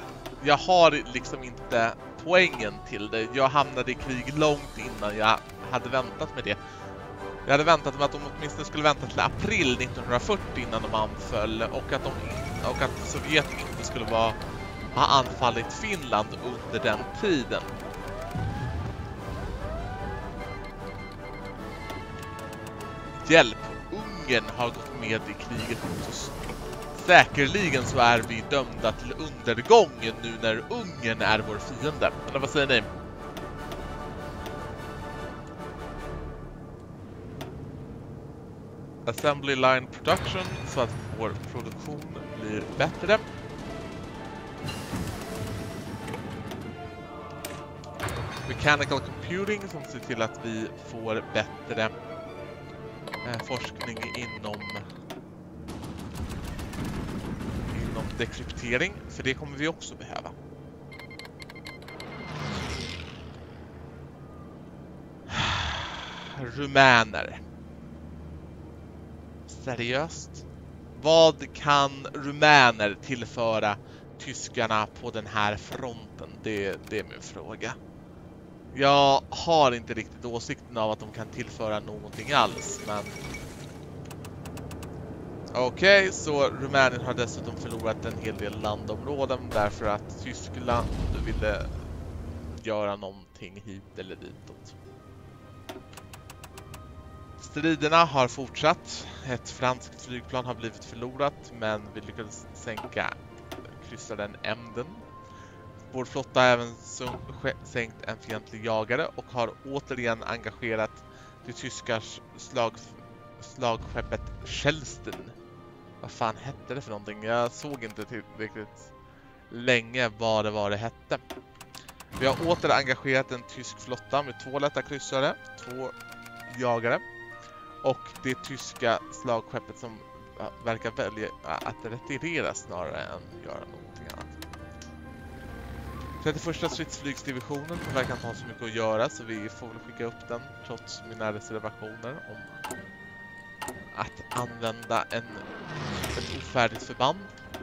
jag har liksom inte poängen till det. Jag hamnade i krig långt innan jag hade väntat med det. Jag hade väntat med att de åtminstone skulle vänta till april nittonhundrafyrtio innan de anföll och att, de, och att Sovjet inte skulle vara, ha anfallit Finland under den tiden. Hjälp! Ungern har gått med i kriget mot oss. Säkerligen så är vi dömda till undergång nu när Ungern är vår fiende. Eller vad säger ni? Assembly line production så att vår produktion blir bättre. Mechanical computing som ser till att vi får bättre eh, forskning inom inom dekryptering, för det kommer vi också behöva. Rumäner. Seriöst? Vad kan rumäner tillföra tyskarna på den här fronten? Det, det är min fråga. Jag har inte riktigt åsikten av att de kan tillföra någonting alls, men... Okej, okay, så Rumänien har dessutom förlorat en hel del landområden därför att Tyskland ville göra någonting hit eller ditåt. Striderna har fortsatt. Ett franskt flygplan har blivit förlorat, men vi lyckades sänka kryssaren Emden. Vår flotta har även sänkt en fientlig jagare och har återigen engagerat det tyska slag, slagskeppet Schelsten. Vad fan hette det för någonting? Jag såg inte tillräckligt länge vad det var det hette. Vi har åter engagerat en tysk flotta med två lätta kryssare, två jagare och det tyska slagskeppet som verkar välja att retirera snarare än göra någonting annat. trettioförsta stridsflygsdivisionen verkar inte ha så mycket att göra, så vi får väl skicka upp den trots mina reservationer om att använda en, ett ofärdigt förband.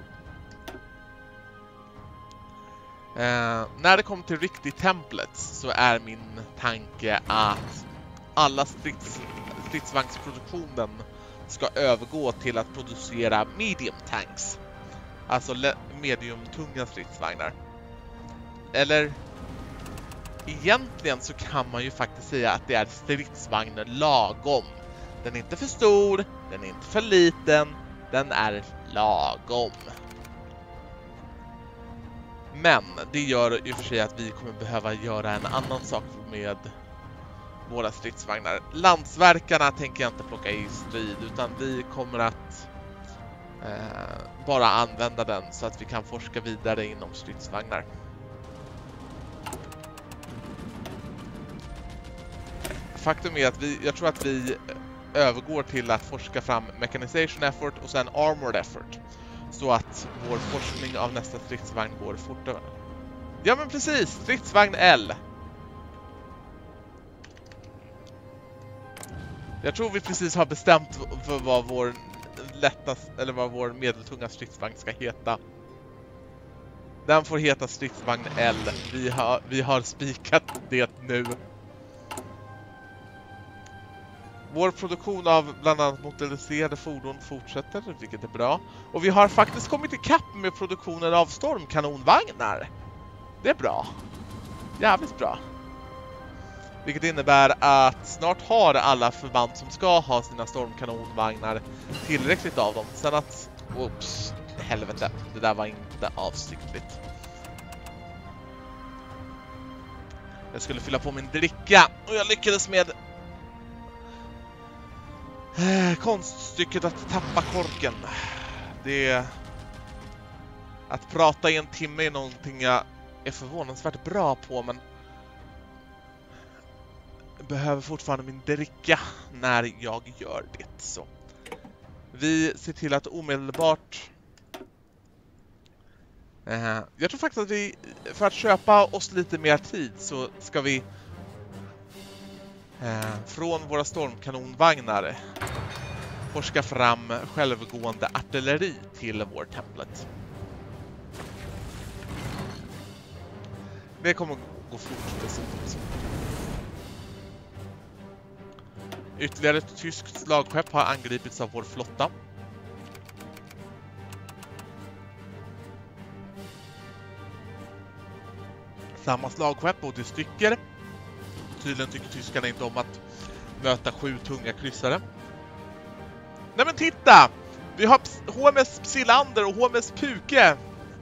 Eh, när det kommer till riktigt templets så är min tanke att alla strids, stridsvagnsproduktionen ska övergå till att producera medium tanks. Alltså medium-tunga stridsvagnar. Eller egentligen så kan man ju faktiskt säga att det är stridsvagnen lagom. Den är inte för stor, den är inte för liten, den är lagom. Men det gör i och för sig att vi kommer behöva göra en annan sak med våra stridsvagnar. Landsverkarna tänker jag inte plocka i strid, utan vi kommer att eh, bara använda den så att vi kan forska vidare inom stridsvagnar. Faktum är att vi, jag tror att vi övergår till att forska fram mechanization effort och sen armored effort. Så att vår forskning av nästa stridsvagn går fortare. Ja men precis, stridsvagn L. Jag tror vi precis har bestämt för vad vår lättast, eller vad vår medeltunga stridsvagn ska heta. Den får heta stridsvagn L. Vi har, vi har spikat det nu. Vår produktion av bland annat motoriserade fordon fortsätter, vilket är bra. Och vi har faktiskt kommit ikapp med produktionen av stormkanonvagnar. Det är bra. Jävligt bra. Vilket innebär att snart har alla förband som ska ha sina stormkanonvagnar tillräckligt av dem. Sen att... Oops, helvete. Det där var inte avsiktligt. Jag skulle fylla på min dricka och jag lyckades med... konststycket att tappa korken. Det att prata i en timme är någonting jag är förvånansvärt bra på, men jag behöver fortfarande min dricka när jag gör det. Så vi ser till att omedelbart eh, jag tror faktiskt att vi, för att köpa oss lite mer tid, så ska vi Eh, från våra stormkanonvagnar forska fram självgående artilleri till vår templet. Det kommer gå fort dessutom. Ytterligare ett tyskt slagskepp har angripits av vår flotta. Samma slagskepp och till stycker. Tydligen tycker tyskarna inte om att möta sju tunga kryssare. Nej men titta! Vi har H M S Psylander och H M S Puke.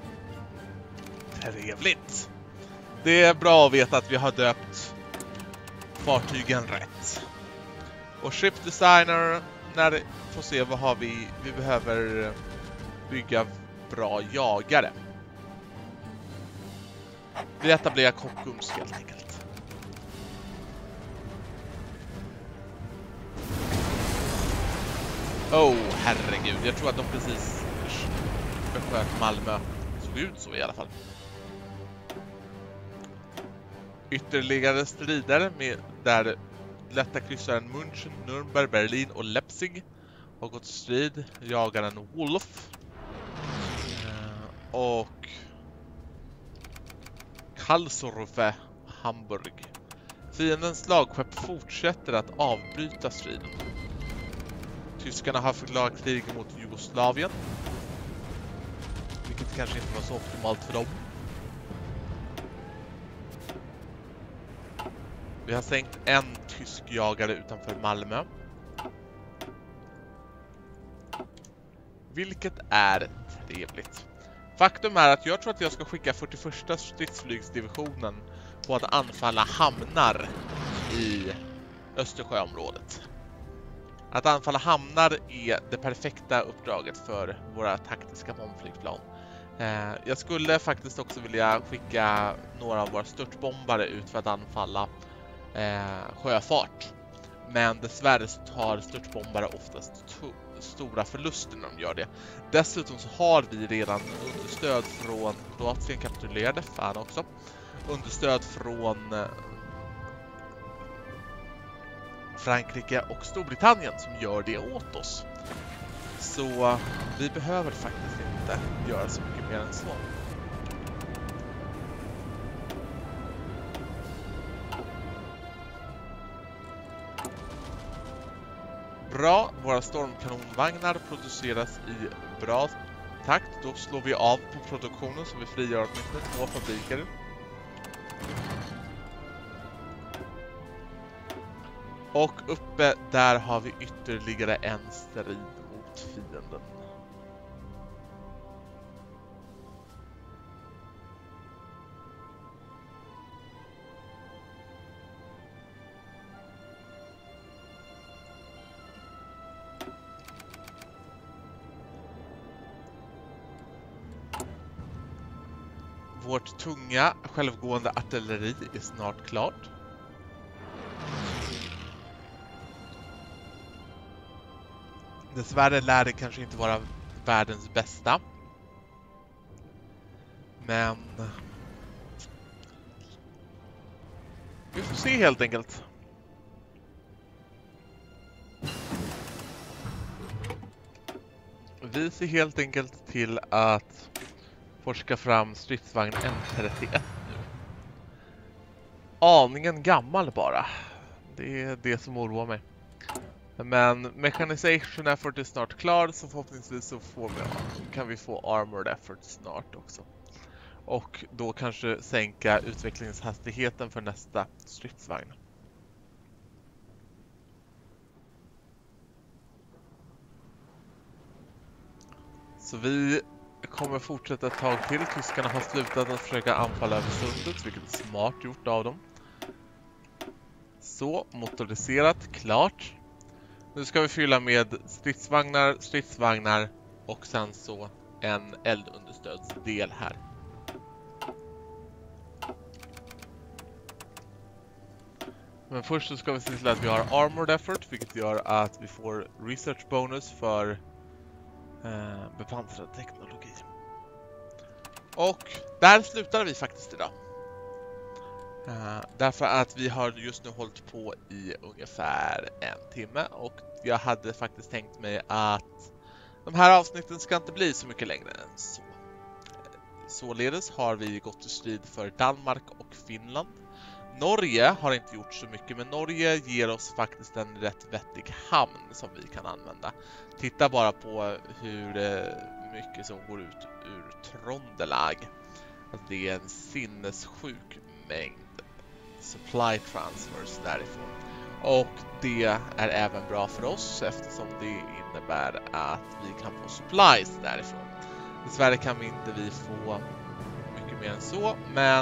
Trevligt. Det är bra att veta att vi har döpt fartygen rätt. Och Ship Designer, när får se vad har vi. Vi behöver bygga bra jagare. Vi etablerar Kockums helt enkelt. Oh, herregud. Jag tror att de precis besköt Malmö. Såg ut så i alla fall. Ytterligare strider med där lätta kryssaren München, Nürnberg, Berlin och Leipzig har gått strid. Jagaren Wolf. Och Karlsruhe, Hamburg. Fiendens slagskepp fortsätter att avbryta striden. Tyskarna har förklarat krig mot Jugoslavien, vilket kanske inte var så optimalt för dem. Vi har sänkt en tysk jagare utanför Malmö, vilket är trevligt. Faktum är att jag tror att jag ska skicka fyrtioförsta stridsflygsdivisionen på att anfalla hamnar i Östersjöområdet. Att anfalla hamnar är det perfekta uppdraget för våra taktiska bombflygplan. Eh, jag skulle faktiskt också vilja skicka några av våra störtbombare ut för att anfalla eh, sjöfart. Men dessvärre tar störtbombare oftast stora förluster när de gör det. Dessutom så har vi redan understöd från Kroatien, kapitulerade fan också. Understöd från eh, Frankrike och Storbritannien som gör det åt oss. Så vi behöver faktiskt inte göra så mycket mer än så. Bra, våra stormkanonvagnar produceras i bra takt. Då slår vi av på produktionen så vi frigör åtminstone två fabriker. Och uppe där har vi ytterligare en strid mot fienden. Vårt tunga självgående artilleri är snart klart. Dessvärre lär det kanske inte vara världens bästa. Men vi får se helt enkelt. Vi ser helt enkelt till att forska fram stridsvagn N trettioett nu. Aningen gammal bara. Det är det som oroar mig. Men mechanization effort är snart klar, så förhoppningsvis så får vi, kan vi få armored effort snart också. Och då kanske sänka utvecklingshastigheten för nästa stridsvagn. Så vi kommer fortsätta ett tag till. Tyskarna har slutat att försöka anfalla över sundet, vilket är smart gjort av dem. Så, motoriserat, klart. Nu ska vi fylla med stridsvagnar, stridsvagnar och sen så en eldunderstödsdel här. Men först så ska vi se till att vi har armored effort, vilket gör att vi får research bonus för eh, bepansrad teknologi. Och där slutar vi faktiskt idag. Uh, därför att vi har just nu hållit på i ungefär en timme och jag hade faktiskt tänkt mig att de här avsnitten ska inte bli så mycket längre än så. Således har vi gått till strid för Danmark och Finland. Norge har inte gjort så mycket, men Norge ger oss faktiskt en rätt vettig hamn som vi kan använda. Titta bara på hur mycket som går ut ur Trondelag. Alltså det är en sinnessjuk mängd supply transfers därifrån. Och det är även bra för oss eftersom det innebär att vi kan få supplies därifrån. Dessvärre kan vi inte vi få mycket mer än så, men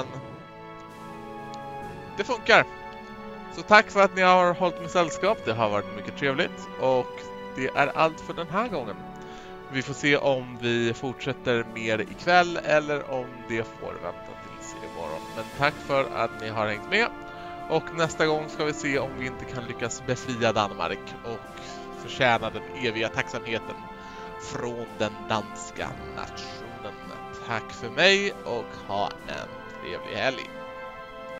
det funkar. Så tack för att ni har hållit med sällskap. Det har varit mycket trevligt och det är allt för den här gången. Vi får se om vi fortsätter mer ikväll eller om det får vänta tills imorgon. Men tack för att ni har hängt med. Och nästa gång ska vi se om vi inte kan lyckas befria Danmark och förtjäna den eviga tacksamheten från den danska nationen. Tack för mig och ha en trevlig helg.